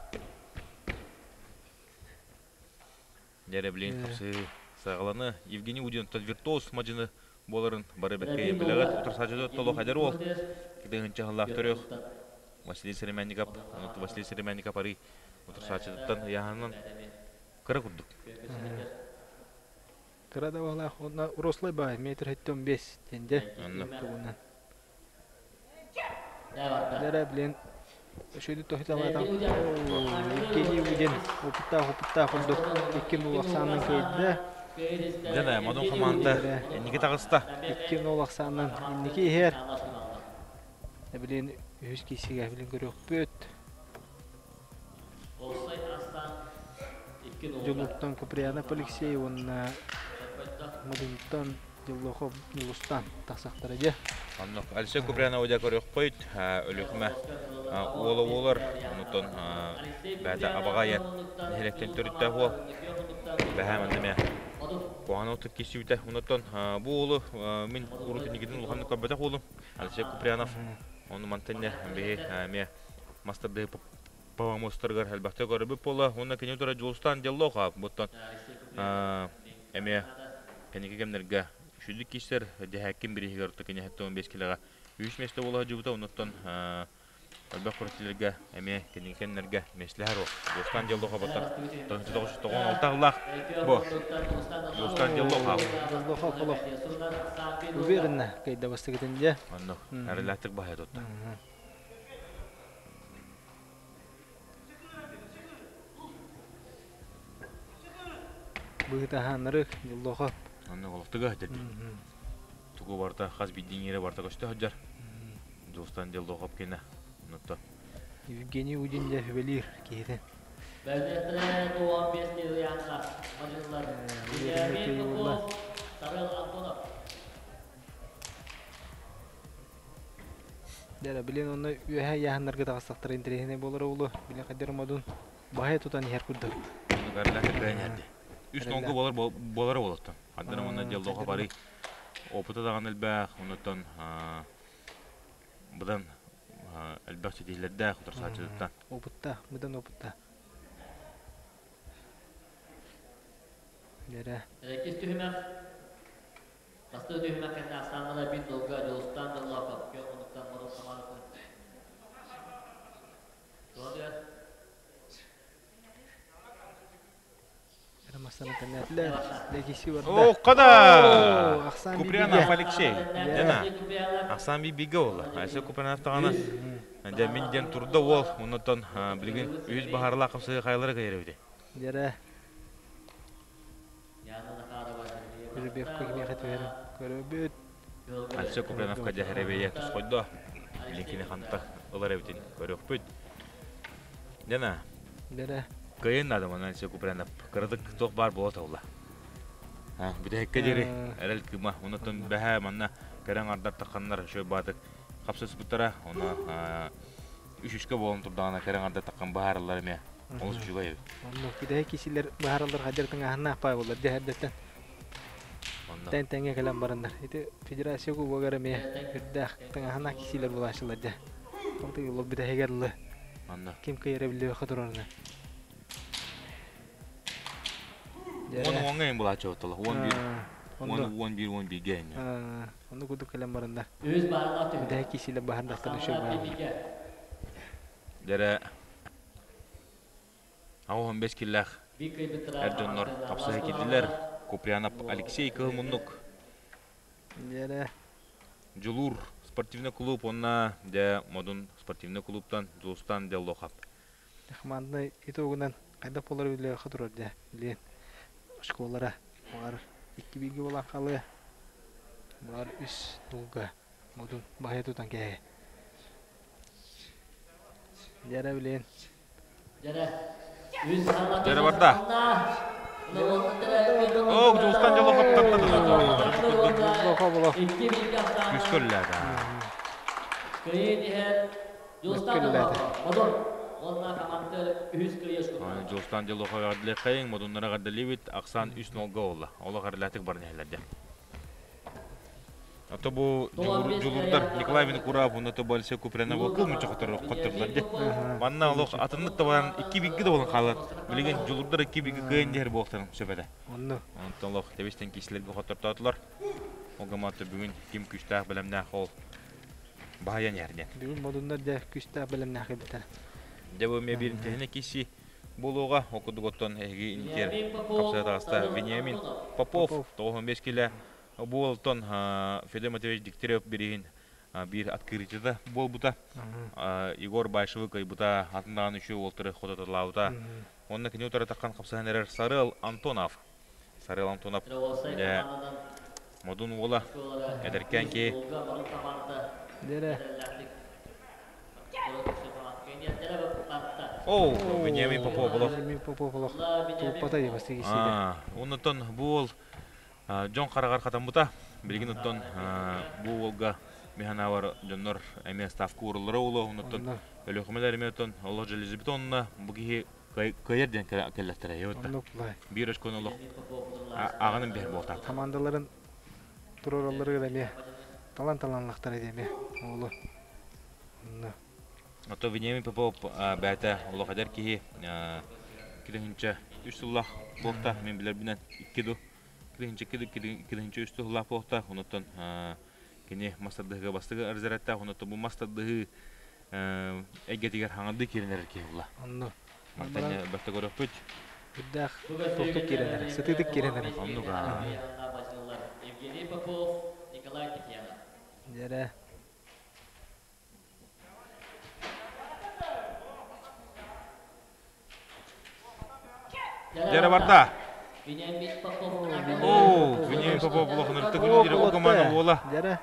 Jere bilin kapsı Сағаланы Евгений Удин тад виртуоз мажыны боларын бары бәкке білігіт отырсачыды толық әдер ол. Кедігін чағылақ түрек Василий Сыременников, Василий Сыременников ари отырсачыдыттан яғанын кірі күрдік. Кірада оғалақ, онна ұрослай бай, метр хеттен бес тенде. Дәрі білен Şöyle tohitalardan Евгений Удин опытта опытта курдук iki nol aksandan keydi. Жана модун команда энники тагыста. iki nol aksandan энники her. Билен үз кисиге билен көрөк бөт. Жолуктан Куприянов Алексей онна модунтан Жылохов Нилустан тасактары же. Аннок Алексей Куприянов да көрөк койт, өлөкмө Ола олар, онутон бәді абағайын нелектен түрітті ол бәһә мәндеме қуаны отып кесі өті. Онутон бұл олы мен ұрытын егетін ұлғанды көббәті қолым Алексей Куприянов. Оны мантенне бәе ме мастарды павамостырғар әлбәқті көрібіп болы. Оны кене тұры жолыстан делоға бұттан әме кәнеке кемдерге үшілік кестер дәхәккен бірі егерді кене хәтті он бес килоға үш месті олығы жүбіті. Онутон Албақ құртылерге әме кенекенлерге месләр о. Достан делоға баттар. тоғыз жүз тоқсан алты ағылақ. Бұ. Достан делоға. Делоға қолық. Уверінна қайда басты кетінде. Анық. Әріләттік бағай тұтты. быытаһаннары жоллоохо. Анны голоктыга дерби. Тугу барта хас бидиңере барта көстө хаджар. Достан делдохоп кене. Нутта. Евгений Удин де Велир кейтен. Бәлдәттерә туган бесте янга. Маҗыллар. Беньямин Попов, Сарыл Антонов. Дәре билен онны үһә яһаннарга тагыстыктыр интерехне болар улы. Биле кадер модун баһа тутан яр курды. Гарлак гайнады. Үч нолго болар болар болоттан. Адына мына делдохоп бары. Опыты даган элбә, онуттан будан элбәкче диләрдә хутырсачыдан. Опытта, будан опытта. Дәре. Рекис тühümәк. Басты тühümәк кәнә асанлар бит долга достан дыллакап. Кем онуттан мору самарыкын. Дөрә. Масана канатлар. Легиси бар. О, када! Ахсан Куприянов Алексей. Дена. Ахсан бибиге ола. Айса Куприянов тагана. Дә минден турда ол, онуттан билген үз бахарла капсы кайлары кайрыбыды. Дәре. Янына кара бар. Бирбек кегне хәтер. Көрөбөт. Айса Куприянов кадә хәрәбәйә тус койды. Лекине ханта олар битен көрөкпүт. Дена. Дәре. Кайын надо мана се Куприянов. Кырдык ток бар болот аула. Ha, bir de hekke deri. Erel kıma. Ondan behe manna keren ardar takkanlar şöyle batık. Kapsız butara ona üç üçke bolun turdağına keren ardar takkan baharlar mı? Onu suçuga ev. Onu bir de kişiler baharlar hacer tengahına apa bolar dehadetten. Ten tenge kalam barandar. Itu federasi ku bagara me birdah tengahına kişiler bulaşırlar da. Kaptı yolu bir de hegerli. Anla. Kim kayırabiliyor kadroruna. Onu onu en bulaç otola. on bir on on bir on bir gen. Ha, onu kudu kalam barandar. Üz barlar tühümәк. Bir de kişiler baharda tanışıyor var. Dere Avu on beş killah. Erjonlar kapsa hekediler. Kupriyanov Алексей Кылмунук. Дәре. Julur спортивный клуб онна де модун спортивный клубтан Жулустан Делдохап. Тахманны итогунан кайда полар биле хатурар да. Билен. Школалара бар. iki bilgi olan kalı. Var üst dulga. Modun bahaya tutan ke. Dere bilen. Dere. Üz barlar. Dere barda. Oh, Жулустан Делдохап таптады. İki bilgi aslan. Küsküller ha. Kıyı diğer. Jolstan Делдохап. Modun. Onunla kamantır üz kıyı şkut. Жулустан Делдохап адылы кайын модуннара гадалибит аксан үч нолго олла. Ола гарлатык бар нехлерде. Ато бу жулурдар Николаевин Кураб, ото Алексей Куприянов окул мынча котурлар де. Манна олох атынны табан iki билги да болон калат. Билген жулурдар iki билги кайын дер боктарын сөбөдө. Онну. Онтон олох тебестен кишилерге котуртатылар. Огаматы бүгүн ким күчтак билемнак ол баян ярден. Бүгүн модундар да күчтә белем нахибтер. Дебу ме бирин техник киши болуга окудуготтон эги интер капсатаста Вениамин Попов он беш киле болтон Федор Матвеевич Дегтярев берген бир открытиеда болбута. Игорь Байшевый кайбута атындаган үчөө олтыры хототолабыта. Онна кине утара таккан капсанер Сарыл Антонов. Сарыл Антонов. Модун ола эдеркен ки Дere. О, Вениамин Попов болот. Вениамин Попов болот. Тупата ебасты кишиде. А, оннотон бул Жон Карагар катамбута. Билген оттон бул олга механавар жоннор эме став курулары улу оннотон өлөкмелер метон Аллах железбетонна буги кайерден келләттере йотта. Бир очкон Аллах аганын бер болта. Командаларын туралары да ме. Талан-таланлыктар эме. Олу. Ото Вениамин Попов бәтә Аллах адер ки киринче үч суллах болта мен билер бинен икки ду киринче киринче үч суллах болта онотон кене мастардыга бастыга арзаратта онотон бу мастардыгы эгетигер хаңды киренер ки Аллах. Онну. Мактanya бәтә көрөпүт. Бидах токтук киренер, сытыдык киренер. Оннуга. Евгений Попов, Николай Тихьянов. Дere. Дere барда. Вениамин Попов. О, Вениамин Попов блохын ыртыгын дире о команда бола. Жара.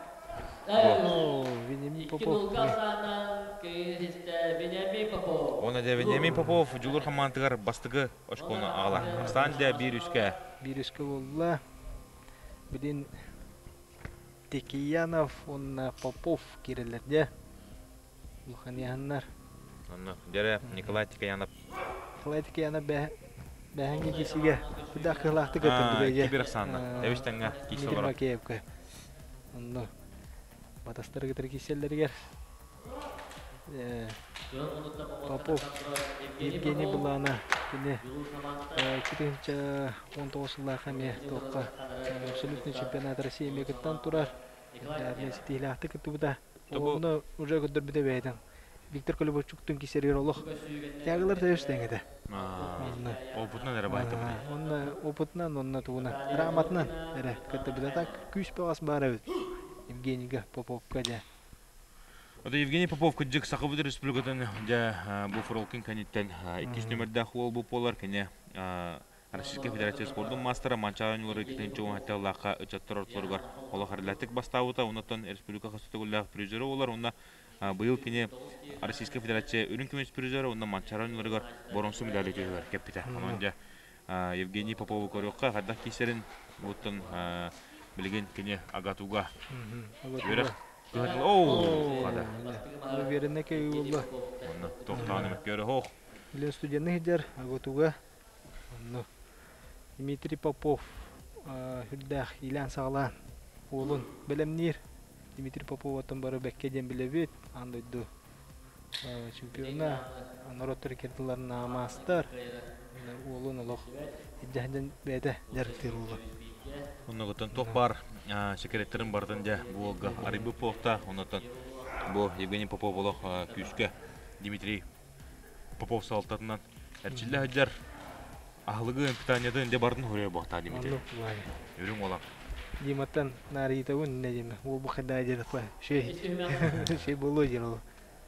О, Вениамин İki Попов. nol kazanan köyünüzde Veniamин Попов. Оны да Вениамин Попов жулур командыгар бастыгы ошкону агала. Астан да бир үскө. Bir üskü oldu. Bilin Tekiyanov, onunla Popov girerlerdi. Luhaniyanlar. Оны дере Николай Тикаянов. Kalay Tekiyanov бәһәңге кисиге. Бүдә кылахты А, көтөн бигә. кибер санна. Дәвиштәнгә кисе Мидер олар. Макеевка. Онны батастар гытыр киселләргә. Э, Попов, Евгений Булана, кини четинчи он тогуз жылларга ме тоққа абсолютный чемпионат России мегаттан турар. Дәрне ситилахты кытыбыда. Оны уже көдөр биде бәйдән. Виктор Колобовчуктун кисергер олох. Тягылар тәйштәңгәдә. А, опытны да работа бу. Онны опытнан, онны тугына. Грамотнан. Эре кытыбыда так күч багас бар бит. Евгенийга Поповка да. Ода Евгений Попов кыджык Сахабыды республикатын да бу фуролкин каниттен икки номерде хол бу полар кене Российская Федерация спортун мастера манчаранылары икинчи хатта лака чаттырырларга ола харлатык бастабыта унаттан республика хастыгыллар призеры олар онда быйыл кене Российская Федерация үрүн күмөс призеры онда манчараныларга боронсу медаль өтөөр кепите. Онда Евгений Попов көрөккө хадда кисерин буттан билген кене агатуга берек. Оу, када. Аны берене кей булды. Онна токтаны көрө хох. Билен студентны хидер аготуга. Онны Дмитрий Попов, хүрдах Илян Саглан, улун белемнир. Дмитрий Попов атын бары бекке ден билебит, андойду. Чемпиона, народ рекордларына мастер. Улун олох. Идден беде дәртер улу. Онноготон топ бар, секретарым бардын да буга Арибы Попта, оннотон бу Евгений Попов олох күскө Дмитрий Попов салтатынан эрчилле хаджар ахлыгы питаниядын де бардын хорой бакта Дмитрий. Үрүң олам. Диматтан нарита ун не диме. Ол бу хада дер кой. Шей. Шей боло дер ол.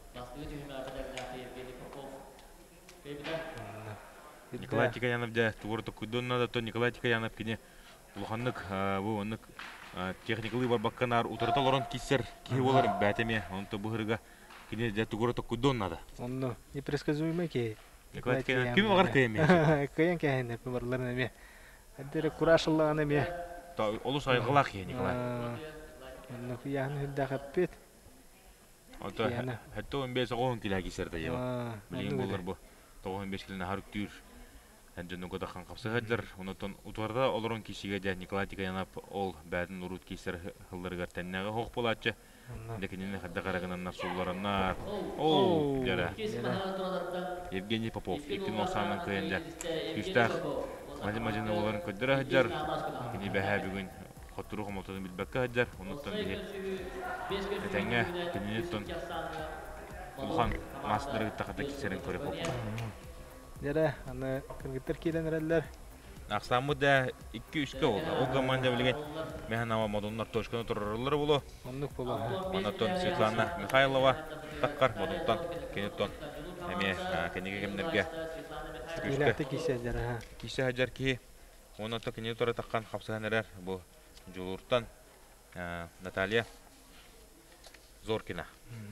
Николай Тикаянов да тугурту кудонна да то Николай Тикаянов кине улханнык бу оннык техникалый бар бакканар утырталорон киссер ки болар бәтеме онто бухырга кине да тугурту кудонна да. Онно непредсказуемый ке. Николай Тикаянов ким бар кеме? Каян каян барларына ме. Аддер курашыллагына ме. Та олус айгылак ке Николай. Онно яны да хаппет. Ото хатто он бес он кило киссерде яба. Билин болар бу. тоғыз беш килоны харык түйр. Әнжен нугода хан капсы хаджар, онотон утварда олорон кишиге де Николай Тикаянов ол бәдін урут кисер хылларыгар тәннәгә хоқ болатчы. Лекеніне хадда қарағынан насулларынар. Оу, жара. Евгений Попов, икки носанын кыйында. Күстәк, мажы-мажыны оларын көддірі хаджар. Кені бәхә бүгін қоттыру қомалтадың білбәккі хаджар. Онотон бейі. Әтәңе, кеніне тон улхан мастыры тақыда кисерін көрі Попов. Жара, аны кыргыттар келен әрәлләр. Ақсамы да икки-үшке олды. Ол команда білген мәхін ава мадонлар точканы тұрырылыр болу. Оннық болу. Манатон Светлана Михайлова таққар мадонтан кенеттон. Әме кенеге кемдерге Иләхті кесе жара. кисе хаджар ки. Оны та кенеге тұры таққан қапсыған әрәр. Бұл жолуртан Наталья Зоркина.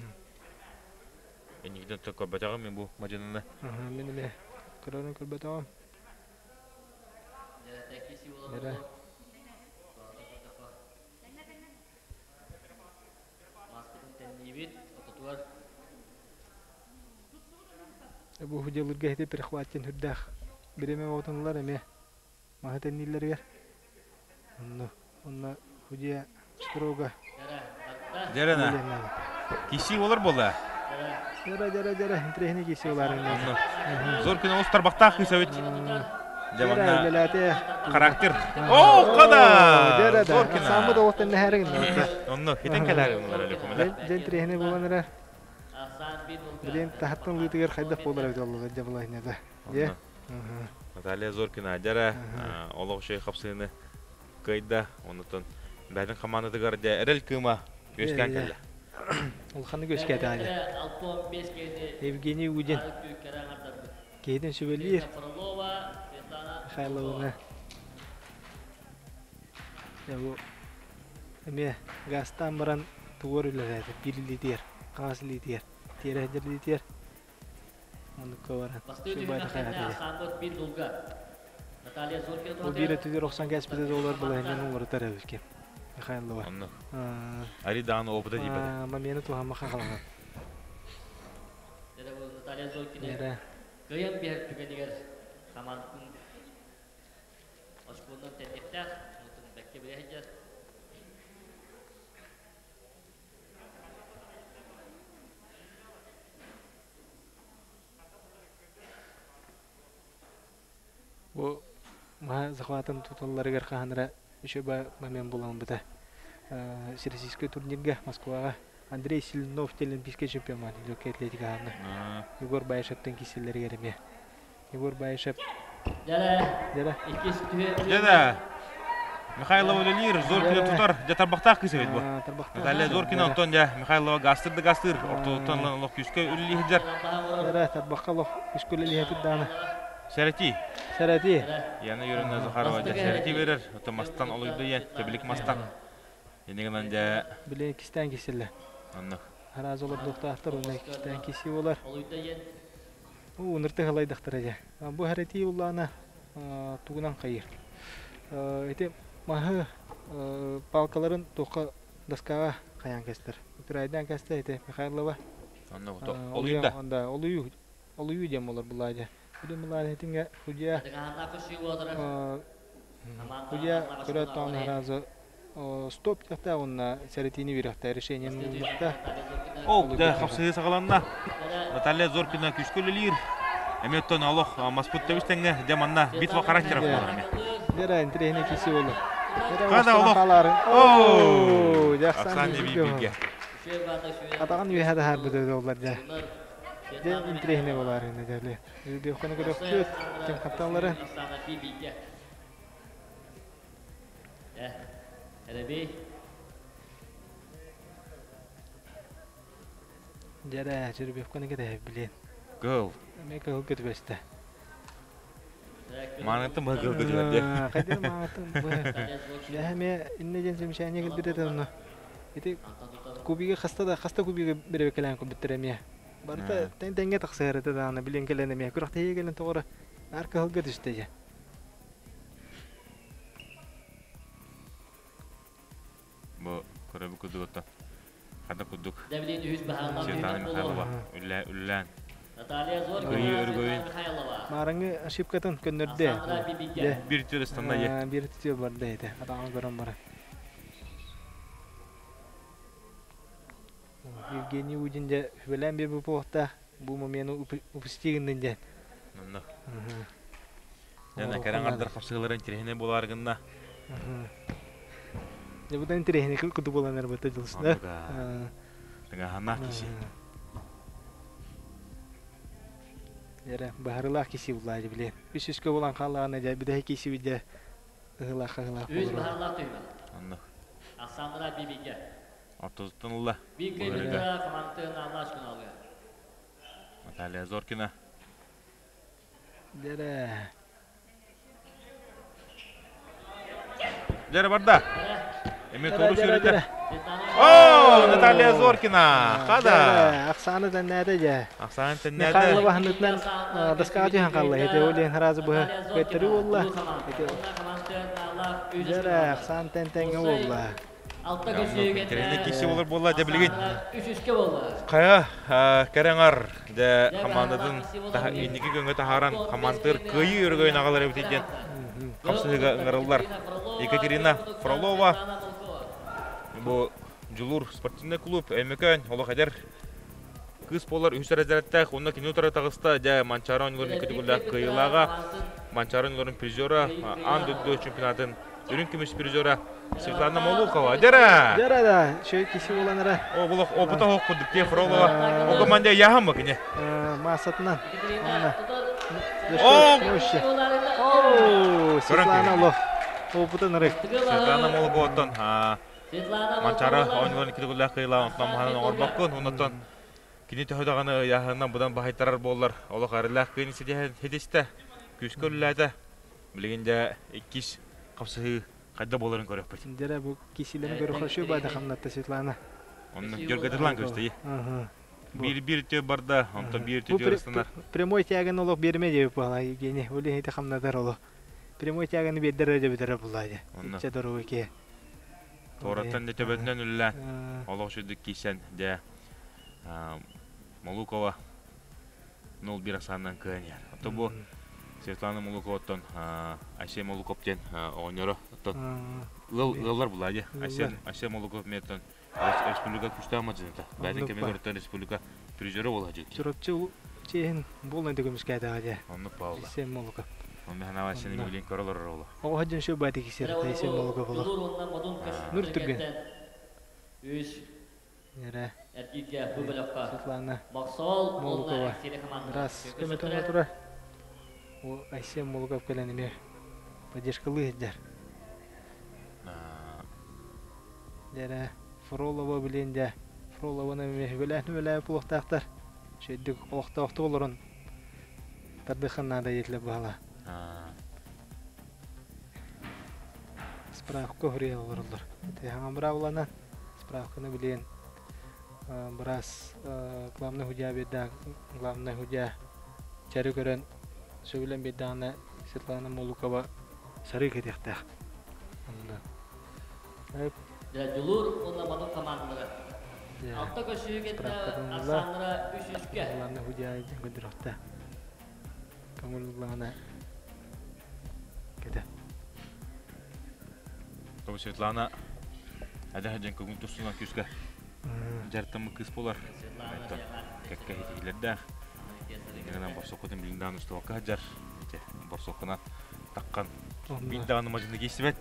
Энигден таққа батағы мен бұл мажынына. Мен ме көрінің көрбет ағам. Жара. Бу хуҗаларга хәтта перехваттен хүрдәх. Биреме отынлар эме. Махатен нилләргә. Онны, онны хуҗа строго. Жарана. Киси олар болда. Жара, жара, жара, трехне киси олар эме. Зоркина остар бактак хисабет. Жара, леләте. Характер. О, када. Жара, Зоркина. самы да оттан нәһәрен. Онны хитен калар онлар әле күмәләр. Ден трехне булганнар. Билен тахаттан лытыгар хайда болар бит Аллага жабылайна да. Е. Наталья Зоркина жара олог шей хапсыны кайда онутон бәдин командадыгар да эрел кыма көскән келе. Ул ханы көскәде әле. Евгений Удин. Кейден сөбелер. Хайловна. Ya bu эме гастан баран тугор үлеләде. Bir литр, каңас литр, тире литр. Оны коваран. Басты өтүгүнө кенде Асамбот бир дулга. Наталья Зоркина Bu bir ötüdür doksan geçmede dolar bulayından onları tarafı Михайлова. Анны. А, Ари дааны опыта дейбеді. мамені туған мақа қалған. Деде бу Наталья Зоркина. Нері. Кыйын бер түгенигер командын очкунун теннектер, мутун бекке бережер. Bu ма захватын туталлары гарханра еще ба момент булан бите. Всероссийский турнирге Москвага Андрей Сильнов олимпийский чемпион легкой атлетика аны. Егор Байшептен киселлери кереме. Егор Байшеп. Жара. Жара. Икки түгө. Жада. Михайлова Лелир Зоркина тутар, жа тарбактак кисебет бу. Тарбактак. Наталья Зоркина онтон жа Михайлова гастырды гастыр, ортотон лох күскө үллихидер. Жара тарбакка күскө үллихидер даны. Сәрәти. Сәрәти. Яны Юрина Захарова жа сәрәти берер, ото мастан олуйду я, тебилик мастан. Енегенен жа биле кистен киселле. Анны. Хараз олар доктор, уны кистен киси болар. Олуйда ен. У нырты халайдактыр жа. Бу харати уллана тугунан кайыр. Эти махы палкаларын тока доскага каян кестер. Турайдан кесте эти Михайлова. Анны ото олуйда. Анда олую. Олую дем олар булайда. Билемлар этинге хуҗа. Дагана кышый болдыр. Хуҗа көрәтән харазы стоп тата онна сәрәтини бирәктә решение нукта. О, да хапсыгы сагаланна. Наталья Зоркина күскө Лелир. Эметтон алох маспут тебистенге деманна битва характер болар. Дера интерене киси болу. Када алох. О, жаксан Аксан дебибиге. Атаган вехада һәр бер доллар да. Ден интерене болар инде дәле. Бу хәне көрәктә кем каптанлары. Э. Эреби. Дера җирбе хәне кедә билен. Гол. Мека хукет бесте. Манытым гол көтүлдү. Кайда манытым бу. Я ме инне ден семшәне гел бирде аны. Эти кубиге хаста да хаста кубиге бере келән куб битереме. Барта тен тенге таксыры да аны билен келәне ме. Күрәктә егелен тогыры. Арка хукет истеҗе. Бу көрөбү күдүгөттө. Хада күдүк. Девлин үз баһалдан Светлана Михайлова. Үллә үллән. Наталья Зоркина. Кыйы өргөйүн. Мараңы ошибкатын көннөрдө. Бир тирестанда е. Бир тире бар дейди. Атаңа көрөм бар. Евгений Удинде белән бер бу похта бу моменты упустигенден. Нанна. Яна караңардар хапсыгыларын тирехне боларгында. Я буду интересно, как это было, наверное, это делать, да? Тага хана киши. Яра, бахарлах киши булай, блин. Бишишке булан халланы да, бидай киши биде. Хылах хылах. Үз баһарлар түймә. Анна. Асамдыра бибиге. Автозтынла. Биг геймдер команданы Аллаш күн алган. Наталья Зоркина. Яра. Жара барда. Эме туру Жара, сүрөтө. жара. О, Наталья Зоркина. Када? Аксаны да näde ja. Аксан Михайлова теннеде. ханытнан доскаты хан калла. Эте олен харазы бу. Кетери болла. Жара, аксан тентенге болла. Алтта көсөйгән. Тирехне киши болор болла деп билген. Үч үшкә булды. Кая караңар да командадын та индики көнгө тахаран командыр кыйы өргөйүн агалар өтөйден. Капсыга ыңырылдар. Екатерина Фролова. Бу Жулур спортивный клуб Эмекан Олохадер. Кыз болар үсәрәзәрәттә, онда кинотора тагыста да Манчарон лорын категория кыйлага. Манчарон лорын призера, андүдө чемпионатын үрүн күмүш призера Светлана Молукова. Жара. Жара да, шөй киши буланара. О, булак опыта хоккуды те Фролова. О команда яхамы кине. Масатынан. О! О, Светлана Лох. Опытын рык. Светлана Молуковтон. Манчара ойнларын китегулла кыйла онтан маханын орбаккын, онтан кини төһөдөганы яһынан будан бахайтарар боллар. Олох арылах кыйын сидеһен хедисте. Күскөлләдә. Билгендә иккис капсыгы Кайда боларын көрөппүт. Дера бу кисилен көрө хошу бада хамнатта Светлана. Онны жөргөтүлан көстөй. Ага. Бир бир тө барда, онто бир тө жөрөстөнөр. Прямой тяган олох берме деп бала Евгений. Оле хите хамнадар олох. Прямой тяганы бердер деп битер буллайды. Иче дорого ке. Тораттан да төбөтнөн үллән. Олох шүдүк кисен де Молукова ноль бир сандан кыяр. Ото бу Светлана Молуковтон Айше Молуковтен оңнөрө. Ото ыл ыллар булайды. Айше Айше Молуков метон республика күчтө мажында. Бәден кемелөртөн республика призеры болажы. Чуротчу чейин болон дегемиз кайдага. Онны Павла. Айше Молуков. Онны ханавашыны билин көрөлөр роло. О хаҗын шу бәди кисер Айше Молуков боло. Нур түрген. Үз Нера. Эркигә бүбеләккә. Светлана Максол Молукова. сине команда. Раз көмөтөн тура. О Айше Молуков келенеме поддержкалы җар. Дера Фролова билен дә. Фролованы мехбеләһне белә плохтактар. Шәддик олохта-олохта олорын. Тадыханнада етле бала. Справка хөрия олорлар. Тәһәм бравлана. Справканы билен. Брас главный судья беда, главный судья чары көрөн сөйлем беданы Светлана Молукова сары кетекте. Анда. Я Жулур онна мадын командалары. Алта көшүгетте Аксандра үч жүзгө. Главный судья гыдырыкта. Камыллана. Кете. Топ Светлана Адаһаҗан күгүн тусуна күскә. Жартамы кыз болар. Какка хитилердә. Янан борсокотын билиндан устука жар. Борсокына таккан. Билданы мажында кесибет.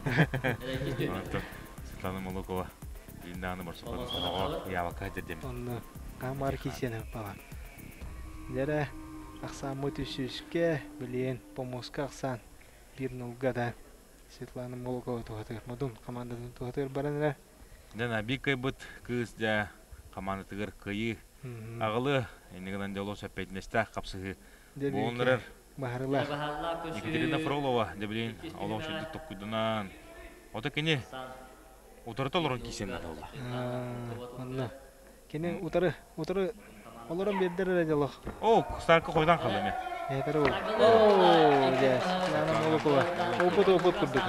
Светлана Молукова билиндан борсокотын сынага явака дедем. Онны камар кисене бала. Дера Аксан мөтүшүскә билен помоска Аксан бир нолга да Светлана Молукова тугатыр. Модун командадан тугатыр баранра. Дана бикай бут кыз да команда тыгыр кыйы агылы энегенен дело сапетнеста капсыгы болнырыр бахарла Екатерина Фролова деблин алош шүдүк токуйдунан ото кене утартолорун кисен алла анна кене утары утары олорун бердер дело о старка койдан калды эме этер ол о дес Светлана Молукова опут опут курдук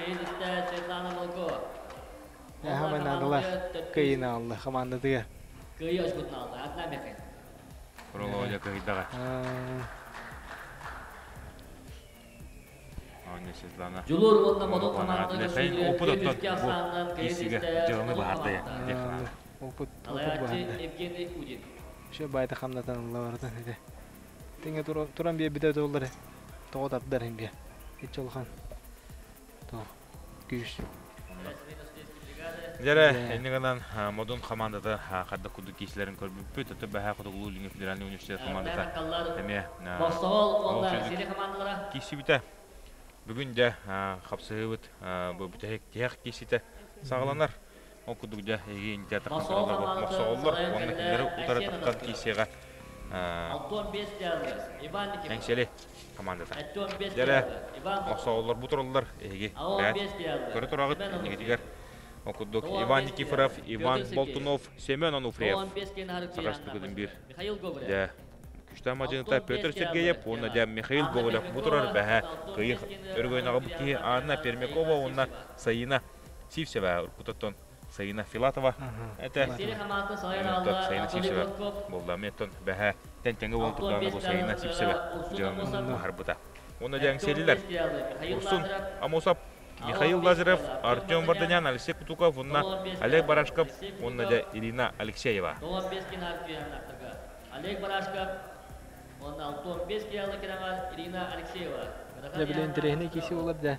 Я хаман адала кыйна алла команда дигер. Кыйы өскөтүн алды. Атна мекен. Фролова я кыйдага. Аны Светлана. Жулур онда модон командага сөйлөп опут оттон кисиге жыгыны барды я. Опут опут барды. Евгений Удин. Ше байта хамнатан алла барды диде. Теңе туран бие биде доллары. Тоготаттар эмге. Эчолхан. То. Күш. Жара энегенен модун командада кадда куду кишилерин көрбүппү төтө баха кудулуу линге федеральный университет командада эме Босол онда сине командалара кисибите бүгүн дэ капсыбыт бу бүтек тех кисите сагаланар окудук дэ эген театр командалар бу моксооллор онда киндери утара таткан кисега алтон беш жазды Иван Никифоров Эңсели командада жара моксооллор бу тураллар эге көрө турагыт негетигер Окудук Иван Никифоров, Иван Болтунов, Семен Ануфриев. Сагастыгыдын бир. Да. Күчтө мажында Петр Сергеев, онда да Михаил Гоголев бутурар баха кыйык өргөйнагы бути Анна Пермякова, онда Саина Сивсева уркутоттон Саина Филатова. Это Саина Сивсева. Болда метон баха тентеңге болтурганы бу Саина Сивсева. Жан харбыта. Онда да селилер. Урсун Амосап Михаил Лазарев, Артем Варданян, Алексей Кутуков, Олег Барашков, Ирина Алексеева. Олег Барашков, Алтон Бески, Ирина Алексеева. Я билен тренер киси олар да.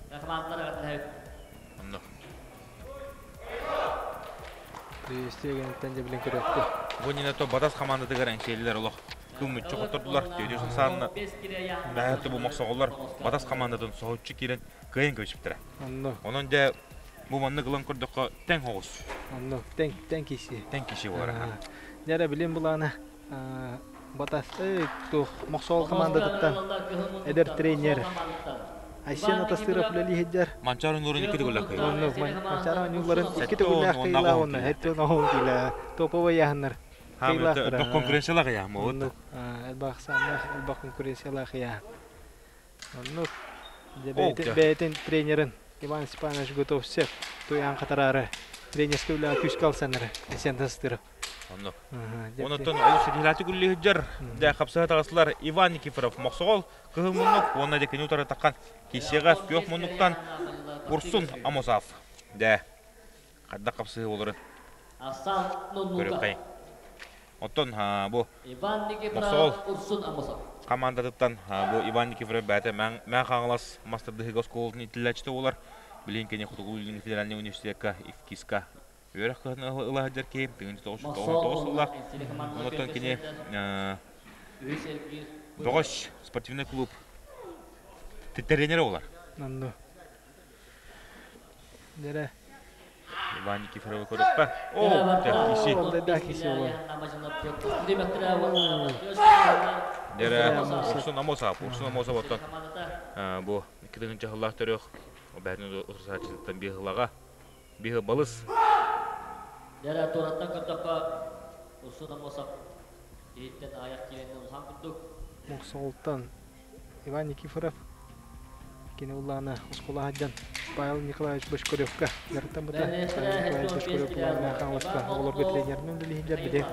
Истеген тенде билен көрөттү. Бу не то батас командада гаран шейлер олох. Күмүт чокотурдулар, төдүсүн санына. Бәһәте бу максаголлар батас командадан соочу кирен кыйын көчүптүр. Анно. Онон да бу манны кылан көрдөккө тең хогус. Анно, тең тең киси. Тең киши болар. Жара билен буланы батас то максагол командадыктан эдер тренер Айсен атастыра пулали хеджар. Манчарын нурын ике дигулак. Онно манчара нюларын икки Сәтте тегулак он- кыйла он онна. нагыл Хетте нагыл кыйла. Топовый яһаннар. Һәм это конкуренциялар я, мот. Онно элбах санна элбах конкуренциялах я. Онно Ок, дебет да. бетен тренерин Иван Степанович Готовцев. Туян катарары. Тренерский ула күч калсанары. Айсен атастыра. Онно. Ага. Онотон олус дилати гулли хеджар. Да хапсага тагаслар Иван Никифоров Моксогол кыгымыннык онна декен утары таккан кисега пёк мунуктан Урсун Амосов. Да. Кадда капсыгы болорын Асан көрөп Нуннука. кайын. Оттон бу Иван Никифоров, Моксогол. Урсун Амосов. командадыттан бу Иван Никифоров бәте мәң мәң хаңлас мастердыгы госколын итиләчте олар. Билинкене Хутугулин федеральный университетка Ивкиска Өрөх кыны ыла хеджар кейм тыгынчы тогуз ылла. Онотон кене Догош спортивный клуб тренеры олар. Онно. Дере. Иван Никифоров көрөппә. О, да, киси. Ол да киси ол. Дере Урсун Амосов, Урсун Амосов оттон. Бу икидинчи ыллах төрөк. Бәрнү урсачылыктан бигылага. Биги балыс. Дәрә тураттан көтөккә Урсун Амосов. Еттен аяк киленнән хан күндүк. Моксолтан Иван Никифоров кине улланы Оскола хаджан Павел Николаевич Башкоревка яртан бута Павел Николаевич Башкоревка на ханлашка олорга тренернен лидер биде.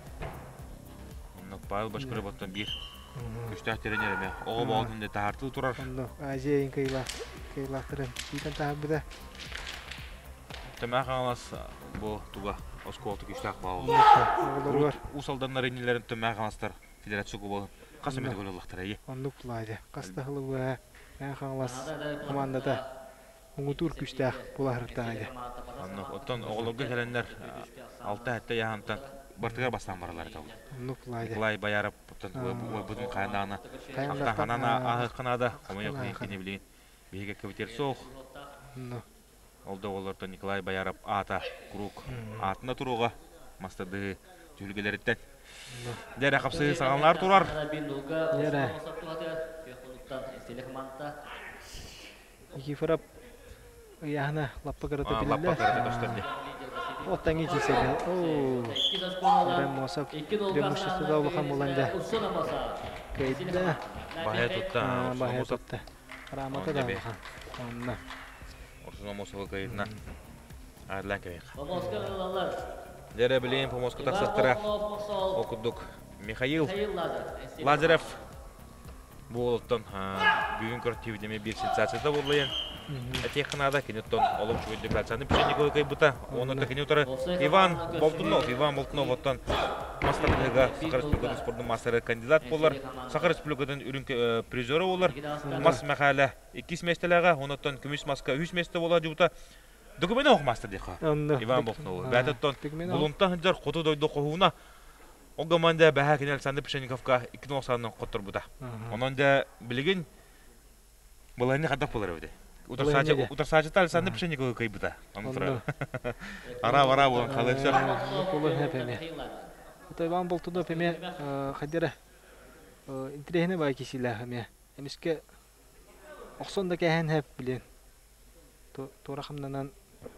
Онно Павел Башкорев оттон бир күчтәк тренерме. Ого болдунда тартыл турар. Онно Азия кыйла кыйлактырын битен табыда. Тәмә хаңлас бу туга Осколты күчтәк бау. Олор бар. Усалданнар инеләрен тәмә хаңластар федерация кубогы касымет голлахтар ай. Онно плайды. Кастахлыга на ханлас командада уңутур күчтәк буларыктайды. Онно оттон оголорга келеннер алты хәтта яһантан бартыгар бастан баралар тау. Онно плайды. Николай Баяров оттон бу будун кайнана. Кайнана- Акта ханана ахканада, комой кыйкыны билин. Биге кебитер сох. Онно Олда олорда Николай Баяров ата круг атына туруга мастады жүлгелерден. Дәрә капсы саганлар турар. Дәрә. Никифоров яһна лаппа карата Лаппа билеле. карата төстөрдө. Оттан ичиселе. О. Прям мосап преимущество улахан буланда. Кайда Бая тутта. бая тотта. Рамата да улахан. Онна. Орсуна мосова кайына. Арлан кайык. Помоска алалар. Дәрә билин помоска таксаттыра. Окудук Михаил Лазарев. Лазарев. Бу оттон бүгүн көртүбүдеме бир сенсацияда болуян. Этехнада кинеттон олым чуйды працаны пшеникой кайбыта. Оны да кинетора Иван Болтунов, Иван Болтунов оттон мастерлыгы Сахар Республикасы спорттун мастері кандидат болар. Сахар Республикадан үрүн призеры болар. Мас мәхәлә икки местеләгә, оннан күмүс маска үч месте була жута. Документ окмастыр диха. Онна. Иван Болтунов. Бәтеттон булунта хәҗәр кото дойды кохуна. O gamanda Бәһәкин Александр Пшениковка икки мең санын коттыр буда. Онан да билеген буларны хадап булар иде. Утырсачы утырсачы Александр Пшеников кайбыта. Аны ара бара бу халыктар. Булыр хәпеме. Это Иван Болтунов пеме хәдәре. Интерехне бай кисилә хәме. Эмискә Оксонда кәһән хәп билен. Тора хамнанан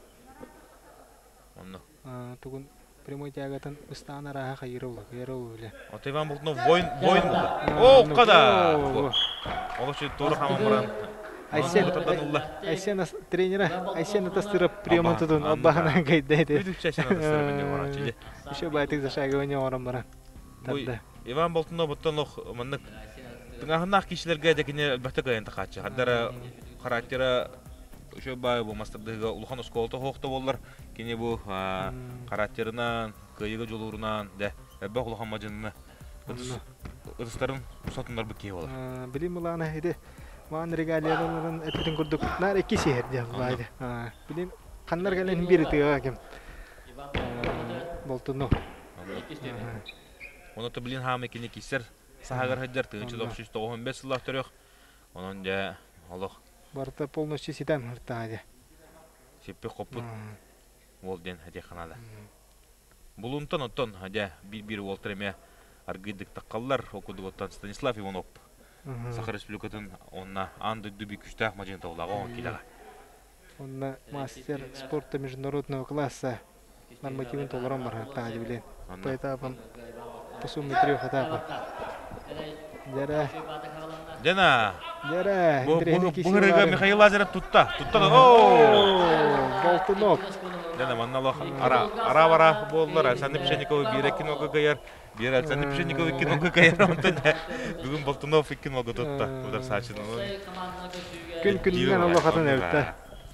Онно. тугын прямой тягатын ыстана раха хайрыла, хайрыла беле. От Иван Болтунов воин воин булды. О, када. Олы şu Тора хамран. Айсен Айсен тренера Айсен тастырып приемын тудун аббахана кайдайды. Үдүкчәсен атыстырып инде барачы. Еще байтык зашагывание орын баран. Тадда. Иван Болтунов боттон мындык тыңахнак кишилерге декене әлбәттә кайын тахачы. Хәддәре характера Şu bay bu masterdыгы улхан осколта хокта боллар. Кине бу характерынан, кыйгы жолурунан да бак улхан мажынны. Ыдыстарын усатындар бекей болар. Билим улана иде. Ман регалияларын этин күрдүк. Нар эки шәһәр жагылайды. Билим каннар гален бири тыга кем. Болтунов. Оны то билин хам экене кисер сагар хаҗар тыгынчы токуш тогон беш сыллах төрөк. Онан да Аллах Барта полностью ситам хыртады. Сеппе копут волден хаҗа ханада. Булунтан оттон хаҗа бир-бир волтреме аргыдык таккаллар окуду оттан Станислав Иванов. Сахар Республикатын онна анды дуби күштах мажин таулага он килага. Онна мастер спорта международного класса нормативен толорон бар таа дибилен. По этапам по сумме трех этапов. Жара. Дена. Жара. Бухырыга Михаил Лазарев тутта. Тутта. О! Болтунок. Дена маннало ара ара бара болдылар. Александр Пшенников бир кинога каяр. Бир Александр Пшенников кинога каяр. Бүгүн Болтунов кинога тутта. Удар сачын. Күн күннен Аллах атын әйтте.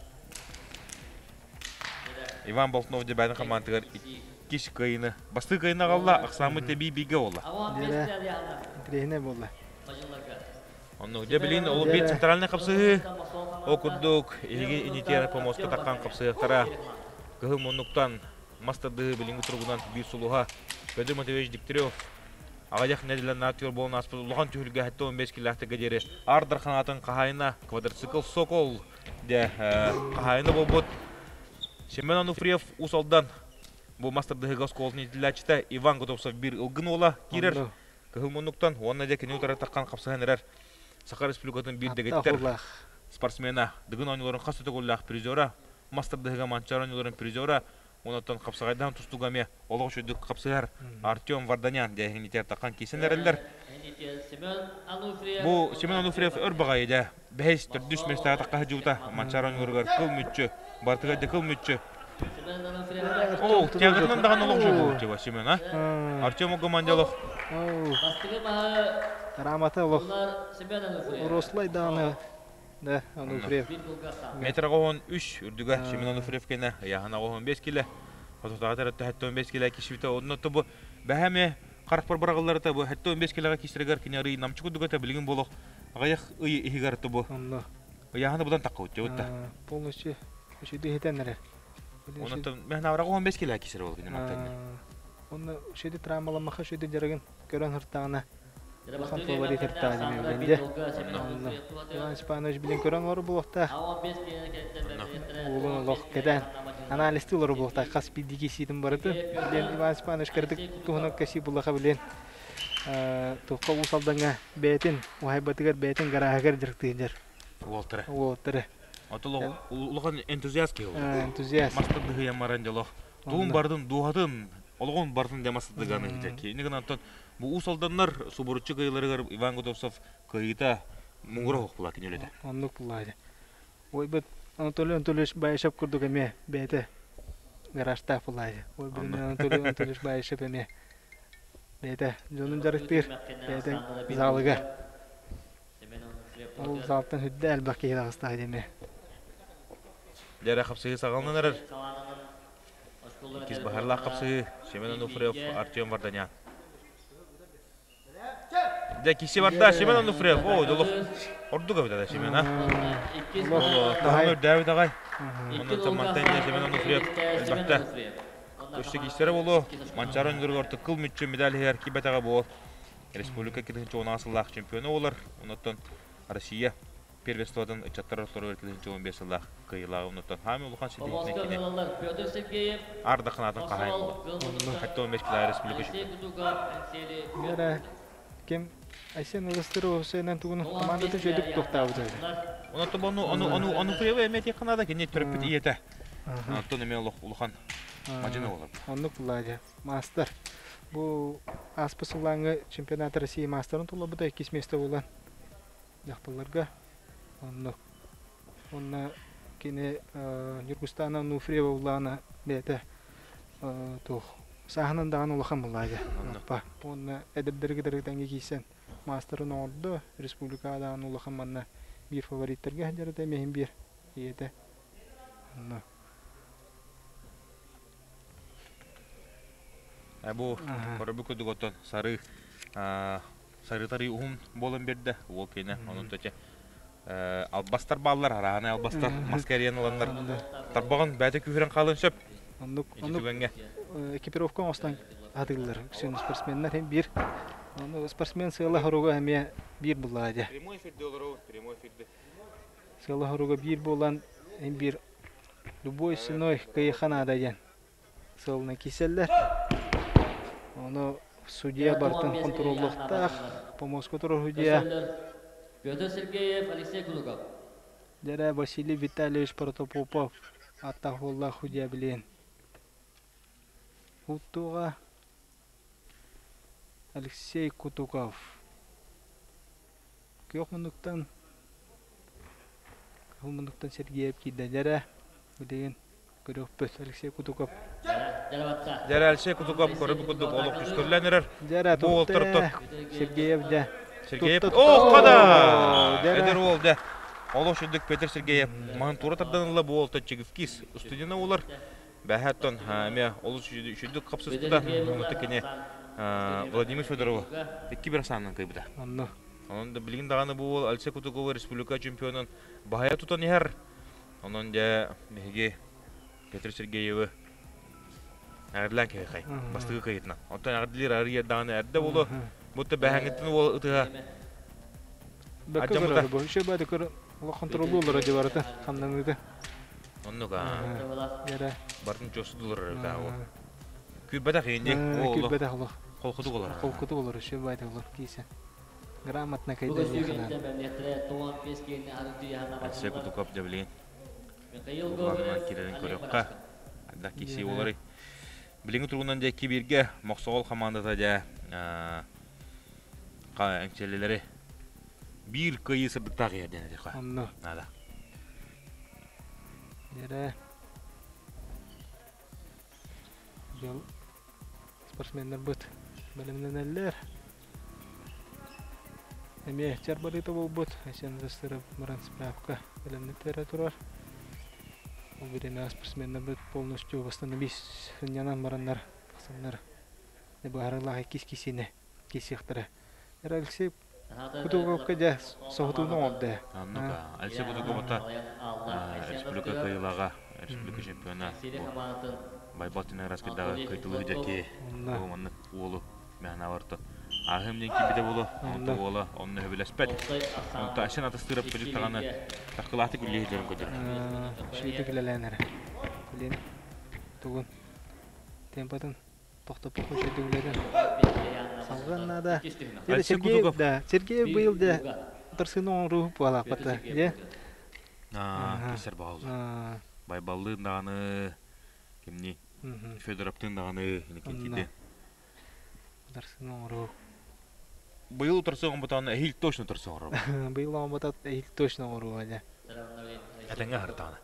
Иван Болтунов де бәйдің командығар кеш кайыны. Басты кайына қалла, ақсамы теби биге ола. Трейне болла. Онны де білейін, ол бет центральный қапсығы. Окуддук, елге инетері помоска таққан қапсығықтара. Кығы мұнықтан, мастады білінгі тұрғынан бір сұлуға. Петр Матвеевич Дегтярев. Ағадяқ нәділен актер болын аспыз. Ұлған түйілге әтті он бес килақты кәдері. Ардар қанатын қағайына, квадроцикл Сокол. Де қағайына болбұд. Семен Ануфриев усалдан бу мастердыгы школын итилячта Иван Готовцов бир ылгын ола кирер. Кыгылмонуктан онна де кенеутара таккан капсаганырар. Сахар Республикатын бир дегеттер спортсмена дыгын ойнолорун касы төгөллах призера, мастердыгы манчар ойнолорун призера, онотон капсагайдан тустугаме олог шөйдүк капсагар Артем Варданян дегенитер таккан кесенерлер. Бу Семен Ануфриев өрбагайда беш төрдүш местага такка жуута манчар ойнолоргар кыл мүччү Бартыга декыл мүтчі. О, тягырынан даған олық жөй болып жева Семен, а? Артем Огамандялов. Раматы олық. Урослай дағаны. Да, Ануфриев. Метр қоғын үш үрдіға Семен Ануфриев кені. Яғына қоғын бес келі. Қотықтаға тәрітті хәтті он бес келі кешівіті одынатты бұ. Бәхәме қарықпар барағылары та бұ. Хәтті он бес келіға кешірігер кені арый намчы күдіға та білген болық. Ағаяқ ұйы ихигарты бұ. Яғына бұдан таққа өтте өтті. Полностью. Шеди хитеннере. Онтон мен аврага он бес кило кисер болгон мактан. Онны шеди травмаламаха шеди жарыгын көрөн хыртагына. Хан фаворит хыртагы менде. Иван Испанович билен көрөн ору булакта. Улун лох кедан. Анализти олор булакта каспи дигисидин барды. Билен Иван Испанович кырдык тугунан каси булака билен. Э, токко усалданга бетин, ухайбатыгар бетин гарагар жыртыгыр. Уолтер. Уолтер. Атылы улған энтузиаст кеу. Энтузиаст. Мастырдығы ямаран делох. Туын бардың дуғатын, олғын бардың демастырдығаны хитеки. Инеген антон, бұ усалданнар субуручы кайыларығар Иван Готовцов кайыта мұңғыра хоқ бұла кенеледі. Онлық бұлайды. Ой бұд, Анатолий Анатольевич байышап күрдік әме, бәйті гаражта бұлайды. Ой бұд, Анатолий Анатольевич байышап әме. Бәйті жонын жарықтыр, бәйті залыға. Ол залтын хүдді әлбақ кейді ағыстағы деме. Дәрі қапсығы сағалынан әрір. Кез бағарлақ қапсығы Семен Ануфриев, Артем Варданян. Дә кесе барда Семен Ануфриев. О, долық ордуға бітеді Семен, а? Тағын өр дәуі дағай. Онын самантайында Семен Ануфриев әлбақта. Көшті кестері болу. Манчар өндіргі орты қыл мүтчі медаль хер кебетаға бол. Республика кетігінші он асыллақ чемпионы олар. Оныттан Россия первенстводан чаттар ортору өркелінші он бес жыллақ кайылағы ұныттан хами ұлыған шетігінен кене арда қанатын қағайын болды. Хәтті он бес килай республика шеті. Мера, кем Айсен ұлыстыры осайынан тұғыны командаты жөдік тоқтауы дәді. Онытты бұны Ануфриевы әмет еқынада кене түріппет иеті. Онытты неме ұлыған мажины олар. Онық бұлайды. Мастер. Бұл аспы сылаңы чемпионаты Россия мастерын тұлы бұда екес месті болан. Яқтыларға. Онық. Онна кене Нюргустана Ануфриева ұлағына бәді тұқ. Сағынан даған ұлыған бұлайды. Онна әдірдергі-діргіденге кейсен. Мастерын орды, республикадан ұлыған манна bir favoritlerге жарыда мехин bir еді. Бұл көрібі көдік оттан сары сарытары ұғым болын берді. Ол кейіне, оның төте албастар балылар, арағаны албастар, маскариян оланлар. Тарбаған бәді көйірен қалын сөп. Экипировка остан адылар. Күсін спортсменлер hem bir. Спортсмен сыйлы хоруға әме bir бұлайды. Прямой эфирде олар оғыз, прямой эфирде. Сыйлы хоруға bir болан hem bir. Любой сыной кайыхан адайын. Сылына кеселдер. Оны судья бартын контроллықтақ, помоску тұру судья Петр Сергеев, Алексей Кулуков. Жара Василий Витальевич Протопопов. Атахулла Худя билен. Хутуга Алексей Кутуков. Кёхмундуктан Кёхмундуктан Сергеев киде жара билеген көрөппөс Алексей Кутуков. Жара Алексей Кутуков көрөп күндүк олук түскөрлөнөр. Жара Бу тутта олтуртуп. Сергеев да. Сергеев. Тутта, О, тутта. када. Жара. Эдер болду. Олук шүндүк Петр Сергеев. Ман тура тарданылы бу олта чигифкис. Устудина олар. Бәһәттон һәме олук шүндүк капсыстыда. Мунта кене Владимир Федоров. Икки бир санын кайбыда. Анно. Onun da bilgin dağını bu Alse Kutukova Respublika çempiyonun bahaya tutan yer. Onun da mehge Petr Sergeyev'i ağırlan kay kay. Bastığı kayıtına. Ondan ağırdılar ağırıya dağını erde bolu. Bu da behangetin o ıtığa. Bakka Acamı da. görüyor bu. Şey böyle kır. Allah kontrolü olur acaba arada. Kandanıydı. Onun da Jara. barın çoğusu durur da o. Kübede kayınca o Küt olur. bede olur. Kolkutuk olur. Kolkutu olur. Şey böyle olur. Giysen. Грамотно Бүгін кайда сүйгенде мәмлеттері туған пескеніне арықты яғына Alse Kutukov da bilgin. Михаил Ularına Гоголев, kirenin Олег körökka. Барашко. Adda kisi olary. Bilgin turgundan da kibirge Moksogol komandada da qa ençelileri bir kıyı sırdıkta yerden edir qa. Anno. Nada. Jara. Yol. Sportsmenler bot. Bilimlenenler. Эме чарбарыта болбут, эсен застырып маран справка биленнеттер турар. Уверен, спортсменнер бут полностью восстановились, нянан мараннар, пасаннар. Не баарылага кис-кисине, кисихтара. Алексей Кутуковка да сохотуну олды. Аннука, Алсе Кутуковта республика кыйылага, республика чемпиона. Байбалтина раскидагы кыйтылыгы жаки, оманны уолу мехна барты. Ахымден кибиде болу, онты ола, онны хөбілеспет. Онты ашын атыстырып көжік тағаны таққылаты күллейдерін көдір. Шүйді күлеләнері. Күлен тұғын темпатын тоқтап бұқын шүйді күлелен. Салған нада. Сергеев да. Сергеев был да. Тұрсының рух болақ бата. Кесер бағылды. Байбалдың дағаны, кемні, Федоровтың дағаны, енекенкеде. Тұрсының рух. Быйыл тұрсығын бұтаны әйіл точно тұрсығын рұбы. Быйыл оған бұтат әйіл точно ұру әлі. Әтәңі ғыртағаны.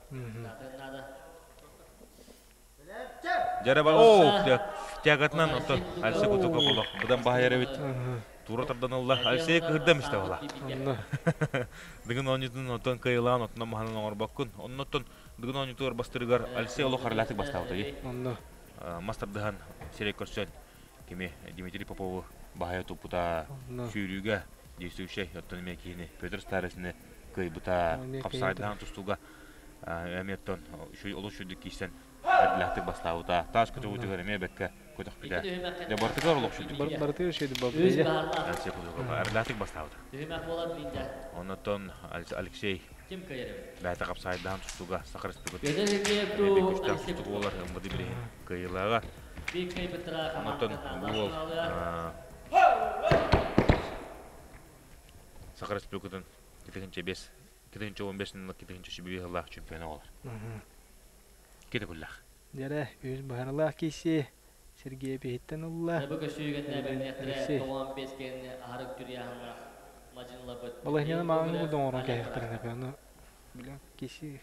Жәрі бар, оу, тягатынан ұты Алсе Кутуков олық. Бұдан баға әрі бет. Тура тардан олла. Алсе кірдім ішті ола. Дығын оңытын отын кайылан, отынан мағанын оңыр баққын. Onun отын дығын оңытығыр бастырығар Алсе олық қарылатық бастауды. Мастер дыған серек көрсен. Кеме Дмитрий Попову бағая тұпыта сүйрюге действующий оттан кейіні Петр Старесіне күй бұта қапсайдыған тұстуға әметтон олық шүрдік кейсен әділәқтік бастауыта. Тас күті өтігер әме бәкке көтіқ біде. Де бартығар олық шүрдік. Бартығар шүйді бұл біде. Әлсе күтіғыр әділәқтік бастауыта. Оннаттон Алексей бәті қапсайдыған тұстуға сақыр спекөті. Оннаттон бұл Сақыр спекөтін кетігінші бес, кетігінші он бесінің кетігінші шүбігі ғылақ чемпионы олар. Кеті күллақ. Жәрі, өз бағанылақ кейсе Сергей бейттен ұлла. Балайнені мағын бұлдан орын кәйіқтірін әпе. Білен кейсе.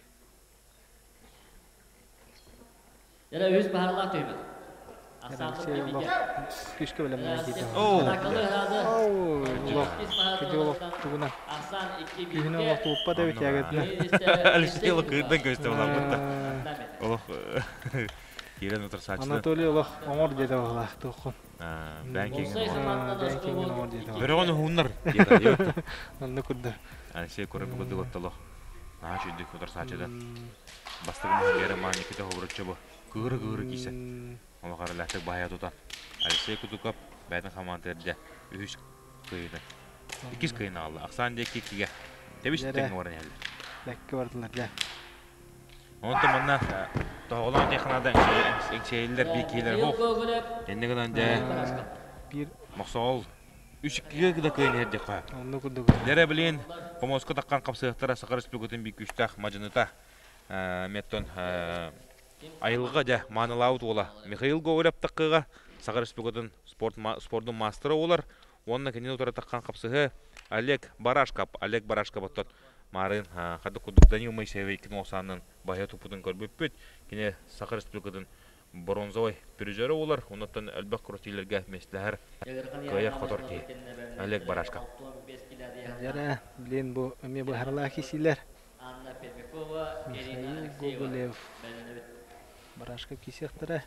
Жәрі, өз бағанылақ түймін. Алексей Улах күшкі білімнен кейді. Оу! Оу! Улах. Күді Улах тұғына. Күйіне Улах тұлыппа да өте әгетіне. Алексей Улах күйден көсті олақ бұнда. Улах ерен ұтыр сачыды. Анатолий Улах оңыр деді Улах тұқын. Бәңкеңін оңыр. Бәңкеңін оңыр деді. Бір оғыны хуыннар деді. Анны күрді. Алексей көріп күлді көттілі. Наға шүйдік ұтыр сачыды. Бастығын ері маңы кете ғобырытшы бұ. Күгірі-күгірі кейсен. Олақары ләттік бағая тұтан. Алексей Кутуков бәйтін командерде үш күйді. Икіз күйіні алды. Ақсан де кекеге. Тебіш тәңі орын әлі. Бәкке бардылар, жа. Оны тұмынна тоғылан текінадан әңшейілдер, бей кейлер бұл. Ендігінен де Моқсоғыл Үшікке да кыйын ердек қоя. Онны күрдік. Дәрі білейін, Поморска таққан қапсығықтара Сақар Республикатын бейкі үштақ мажыныта меттон айылға да манылауыт ола. Михаил Гоголев таққыға Сақар Республикатын спорттың мастыры олар. Онына кенен отыра таққан қапсығы Олег Барашкап. Олег Барашкап оттот марын қады күрдік Данил Моисеевей кін осанның бая тупудың көрбөппөт. Кене Сақар Республикатын бронзовый призері олар. Онаттан әлбәк күртейлерге мәсләһәр көйек қотор кей. Олег Барашкап. Жара, білен бұл өме бұл харла кесілер. Михаил Гоголев. Барашкап кесектірі.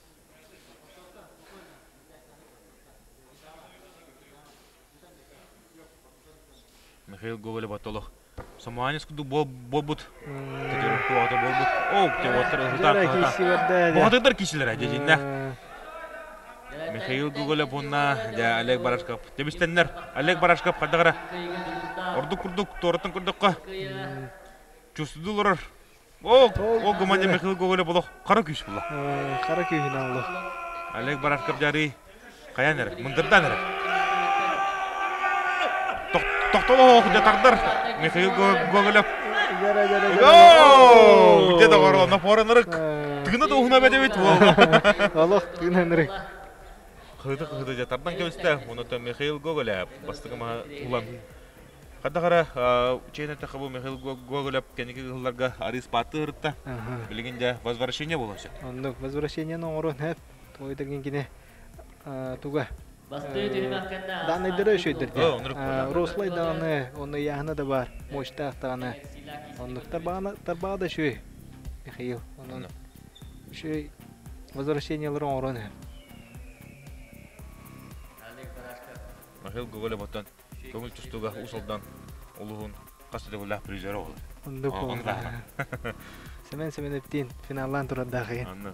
Михаил Гоголев атолық. Самуанец күді болбұд. Тетірікті оты болбұд. Оу, те отыр ұғытақ. Бұғатықтар кесілер әдежінде. Михаил Гоголев онна, Олег Барашкап. Дебістенлер, Олег Барашкап қадағыра. Ордық-күрдік, торытын күрдікқа. Чөстіді ұрыр. О, о, гуманде Михаил Гоголев болық. Қара күйіш бұла. Қара күйін алды. Олег Барашкап жары қаян әрі, мұндырдан әрі. Тоқталы оқ тағдар Михаил Гоголев. Жара, жара, жара. Ооо! Үтеді ғарла, напорынырық. Түгіні де ұғына бәді бет бол. Аллах, түгіні нұрық. Қыды қыды жатардан кемісті. Оныты Михаил Гоголев. Бастығыма ұлан. Қадағара, чейні тақыбы Михаил Гоголев кәнекі ғылларға арыз баты ұрытта. Білігінде возвращение болушы. Ондық, возвращениені оңырын әп. Тойдырген кене туға. Даны дыры шөйдірді. Рослай даны, оны яғына да бар. Мощтақ даны. Ондық тарбаға да шөй. Михаил. Шөй возвращениелері оңырын әп. Михаил Гоголев оттан көңіл түстіға ұсылдан ұлығын қасыды ғылақ призері олы. Ондық ол. Сәмен-сәмен өптен финаллан тұраддағы ең.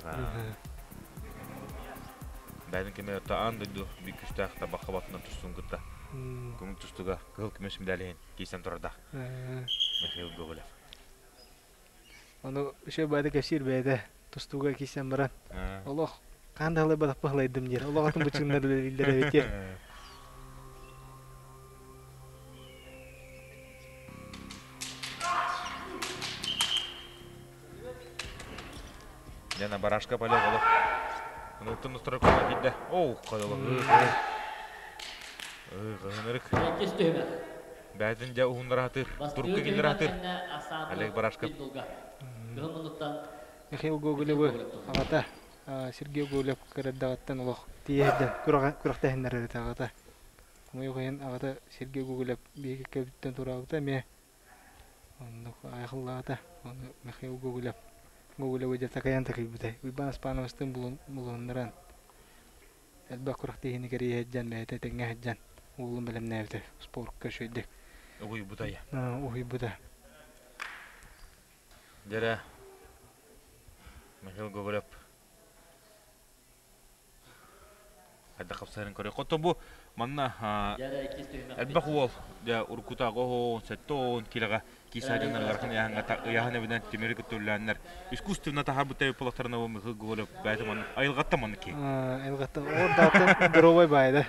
Бәдің кеме өтті андыйды бі күштақ табақ қабатынан түстің күтті. Көңіл түстіға ғыл кемес медалейін кейсен тұрадақ. Михаил Гоголев. Оны үші бәді кәпсір бәді түстіға кейсен баран. Олық қандағылай бадақ бағылайдым дер. Олық атын бұчыңдар білдер әветер. Яна Барашкап Олег олық. Ұнылтын ұстыры көңі дейді. Оу, қадылық. Ғынырық. Бәдін жа ұғындар атыр. Туркы кендер атыр. Олег Барашкап. Михаил Гоголевы ағата. Сергей Гоголев кәрәддағаттан олық. Тиеді. Күрақтайындар әрет ағата. Құмай қойын ағата Сергей Гоголев бейгі кәбіттен тұрағыта ме. Айқылы ағата. Михаил Гоголев. Гоголев өйдер тақаян тақи бұдай. Уйбан Аспановыстың бұлғындыран. Әлбақ күрақтайыны кәрі әджан бәйті тәңе әджан. Оғылын бәлем нәвді. Спорт көшөйдік. Уй бұдай. Уй бұдай. Дәрі Михаил Гоголев. Әді қапсайрын көрі. Қотты бұ манна әлбақ ол. Уркутағы оғын, сәтті оғын келіға кейсайдыңдар ғарқын яғын әбінен темері күттірләнлер. Искусственно тахар бұтай полақтарына бұл Михаил Гоголев бәйті манны. Айылғатта манны кей? Айылғатта. Ордатын дұровай байды.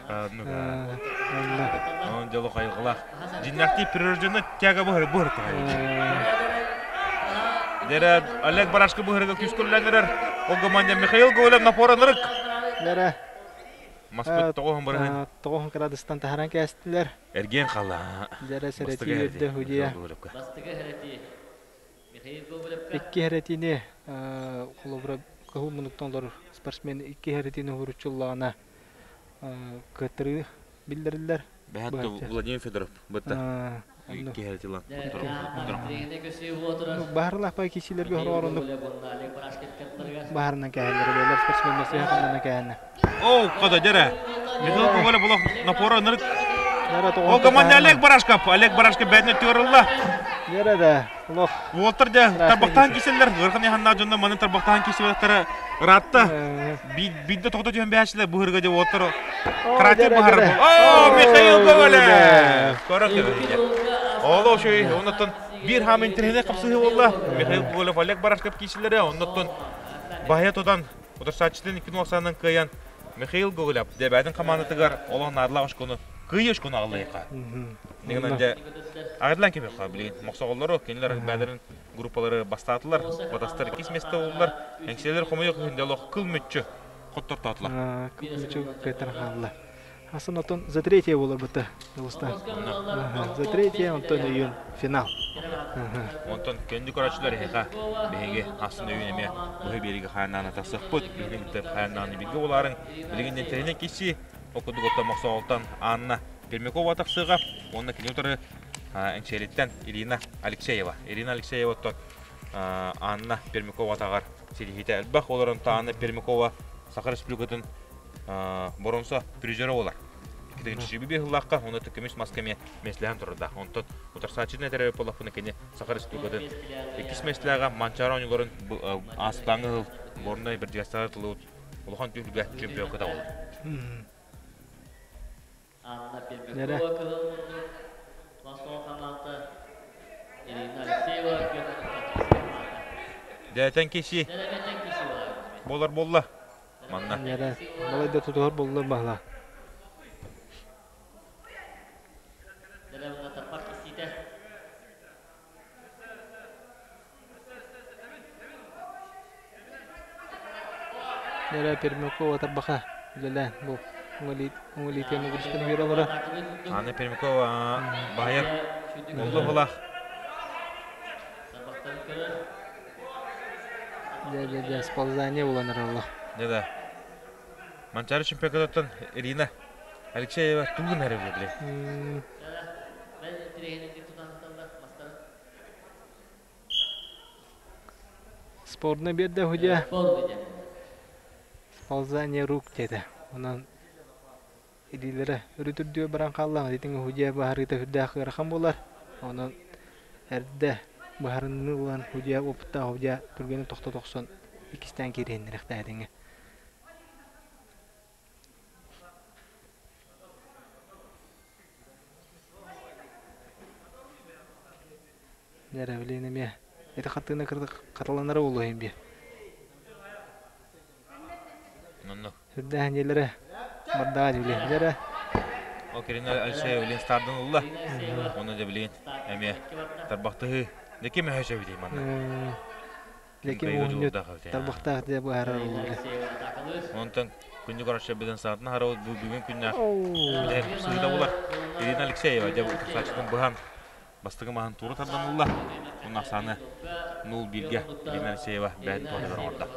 Он дело айылғылақ. Жиннақты прирождені тяға бұғыр тұғай. Дәрі Олег Барашкап бұғырға күскірләнерер. Ол команда Михаил Гоголев напоранырық. Дәрі Маспет тоғын бұрғын. Тоғын Кырадыстан тахаран кәстілер. Әрген қала. Дәрі сәрәті өдді хүдия. Бастығы хәрәті. Михаил Гоголевка. Икки хәрәтіне қолыбыра қығыл мұнықтанлар спортсмен икки хәрәтіне ғұручылағына көттірі білдірілер. Бәхәтті Владимир Федоров бұтты. Икки хәрәті лан. Бағырлақ бай кесілерге ғыр орындық. Бағырынан кәхәлері бәйлер спортсмен мәсі қандана кәхәні. Оу, қада дәрі. Михаил Гоголев бұлақ напора нұрық. О, команда Олег Барашкап. Олег Барашкап бәдіне түрілді. Дәрі да, ұлық. Олтырды, тарбақтаған кеселер. Ғырқын еғанда жонда маны тарбақтаған кеселері ратты. Бидді тоқта түйен бәшілер бұғырға де отыр. Қыратек бұғыр. О, Михаил Гоголев. Көрік еді. Олы шөй, онықтың бір хам интернет қапсығы олды. Михаил Гоголев, Олег Барашкап кеселері. Онықтың бағет одан отырсатшылын екі нолсанның қиян Михаил Гоголев. Дәбәдің командатығар олығын арлағыш көні кыйыш күн алайка. Нигән дә агырлан кебек кабли. Максагаллары кенләр бәдерин группалары бастатылар. Батастар кисместе уллар. Әңселәр хомыйк инде лох кылмытчы. Коттар татлар. Кылмытчы кайтар халла. Асын отон за третье булыр бите. Достар. За третье Антон июнь финал. Онтон кенди көрәчләр хәка. Беге асын өйнеме бу береге ханнаны тасыппыт. Беге теп ханнаны биге уларын билгәндән тәне киси. Окуду готта Максагалдан Анна Пермякова тақсыға. Онна кенеутары әңшелеттен Ирина Алексеева. Ирина Алексеева тот Анна Пермякова тағар селихите әлбақ. Оларын Анна Пермякова Сахар Республикатын боронса призері олар. Кетігінші жібі бейхыллаққа, оны түкіміш маскаме месліған тұрырда. Онтот ұтарсачын әтәрі полақпыны кене Сахар Республикатын екіс месліға манчара оңыларын асылаңы ғыл борындай бір жастары тылы ұлған түлігі чемпион қыта олар. Anna Permякова kılındı. Baston kanalda Irina Alexeyeva Дәтен кеші болар болла. Манна. Нәре, балайда тутуғар болла бағла. Нәре Пермякова тарбақа. Ләлән, бұл. Уңылитен ұғырыстың бері олары. Анна Пермякова байыр болды бұлақ. Дәдәдә, сползание боланыр олық. Дәді. Манчары чемпионаттан Ирина Алексеева туғын әрі білі. Спорны берді хүде. Сползание рук деді. Онан идилері үрітірдіе баран қаллаң. Дейтіңі хүде бағарыта хүдді ақыраққан болар. Онан әрді бағарыны болан хүде опытта хүде түргені тоқта тоқсан ikisten керейін ріқті әдіңі. Нәрі білейін әме. Әті қаттығына қаталанары болу ең бе. Үрді әнелері бардаға дебілейін. Нәрі. О, Ирина Алексеева білейін стардың ұлла. Оны да білейін әме тарбақтығы леке мәхәші білейін манна. Леке мұғынет тарбақтағы де бұл әрі олы. Онтан күнді қарашы біден сағатына қарауыз бұл бүгін күніне білейін сұйда болар. Ирина Алексеева де ұтықсачының бұған бастығы маған туры тардан ұлла. Оның ақсаны нөл бірге Ирина Алексеева бәді туады бір орда.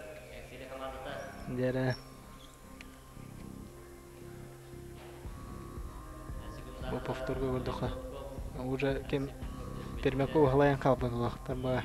Дәрі. Бұл повторға көрдіқі. Уже кем Пермякова ғылайын қалбын ұлақтар бұға.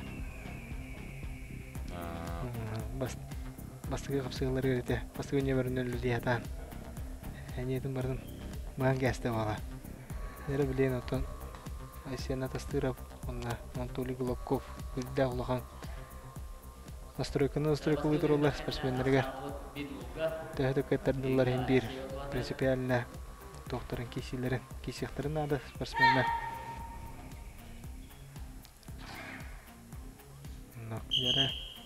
Бастығы қапсығылар көрді. Бастығы не бәрін өлі дейатан. Әнетін бардың бұған кәсті бала. Дәрі білейін отын Айсена Тастырап, онна Монтули Глобков көрді ұлаған. Настройканы настройкалы тұрулар спортсменлерге. Тәхті көттардылар ең бір принципиалына докторын кесилерін, кесектірін ады спортсменлер. Яры.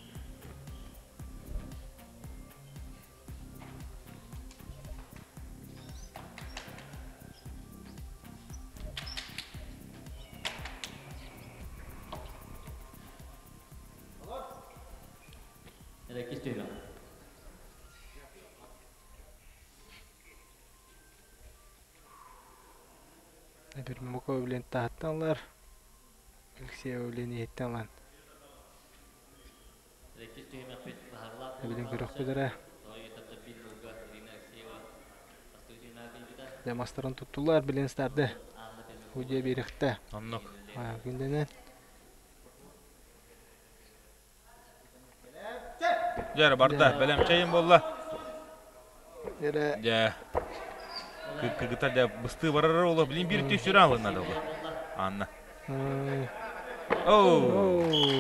Пермякова білен тағыттанлар. Алексеева білен еттенлан. Білен көріқ көдірі. Демастарын тұттылар білен старды. Хүде беріқті. Аннық. Күнденен. Жәрі барда бәлем чайын болла. Жәрі. Жә. Кыгытар да бысты барары олы білін бір түйсір алын ады олы. Анна. Оу.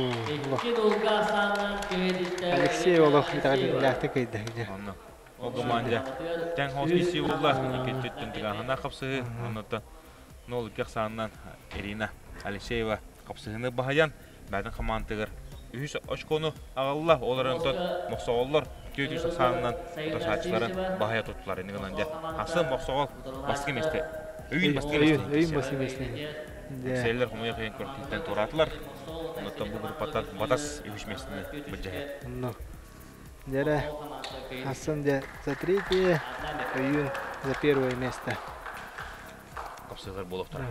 Алексей олық бітағады ләқті көйді. Анна. О команда. Тәң хоз кесі олла. Екен төттен тұған ғана қапсығы. Оннаттан нол үкек сағынан Ирина Алексеева қапсығыны бағаян. Бәдің қамантығыр. Үйіс очкону ағалла оларын тұт мұқсағоллар Түйті сақсанынан тасачылары бағая тұттылар. Енігінен де асы моқсоғыл басты кеместі. Өйін басты кеместі. Өйін басты кеместі. Сейлер құмыя қиын көртіліктен тұратылар. Оныттан бұл группаттан батас үйішмесіні бүджәйі. Дәрі Хасан де за третье, Өйін за первое место. Қапсығыр болуқтар.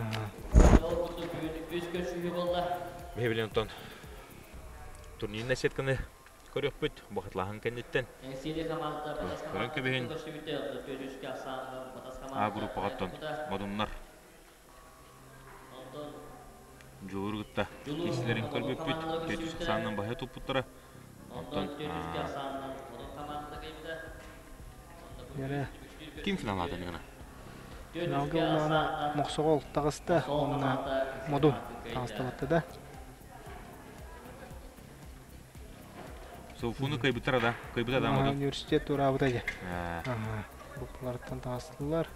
Бейбілен ұттан турниріне сеткіні көрек бүт, бұқытлағын кәндеттен. Көрін көбейін А группағаттан мадымнар жоғырғытта есілерін көрбек бүт, жеті жүз сақсаннан баға тұппыттары. Ким финалады негіна? Финалга улана Моқсоғол тағысты, онына Модун тағысты батты да. Соуфуны көйбіттар ада, көйбіт ада Модун? Университет урабыт әде. Бұқылардан тағыстылар.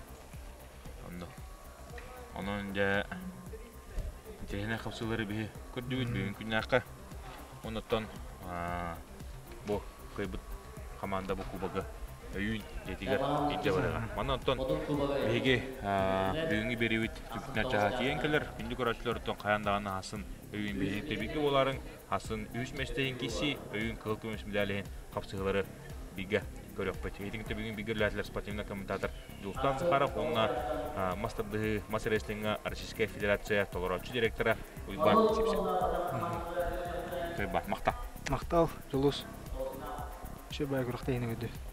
Onun da tehne kapsülleri bir kördüğüt bir gün nakka. Ondan bu kaybet komanda bu kubaga oyun yetiger inceler. Mana ondan bege büyüğü berivit naçahat yenkeler indi koraçlardan kayandağını hasın oyun bege tebiki oların hasın üç mesleğin kişi oyun kılkımış müdahaleyin kapsülleri bige görüp betiğin de bugün bilgilerler sportifna komentator Jultan Zakharov onunla masterdığı masa wrestling'a Российская Федерация толоратчы директора Уйбар Сипсен. Уйбар, мақтал. Мақтал, Julus. Şu baygırıqta yeni ödü.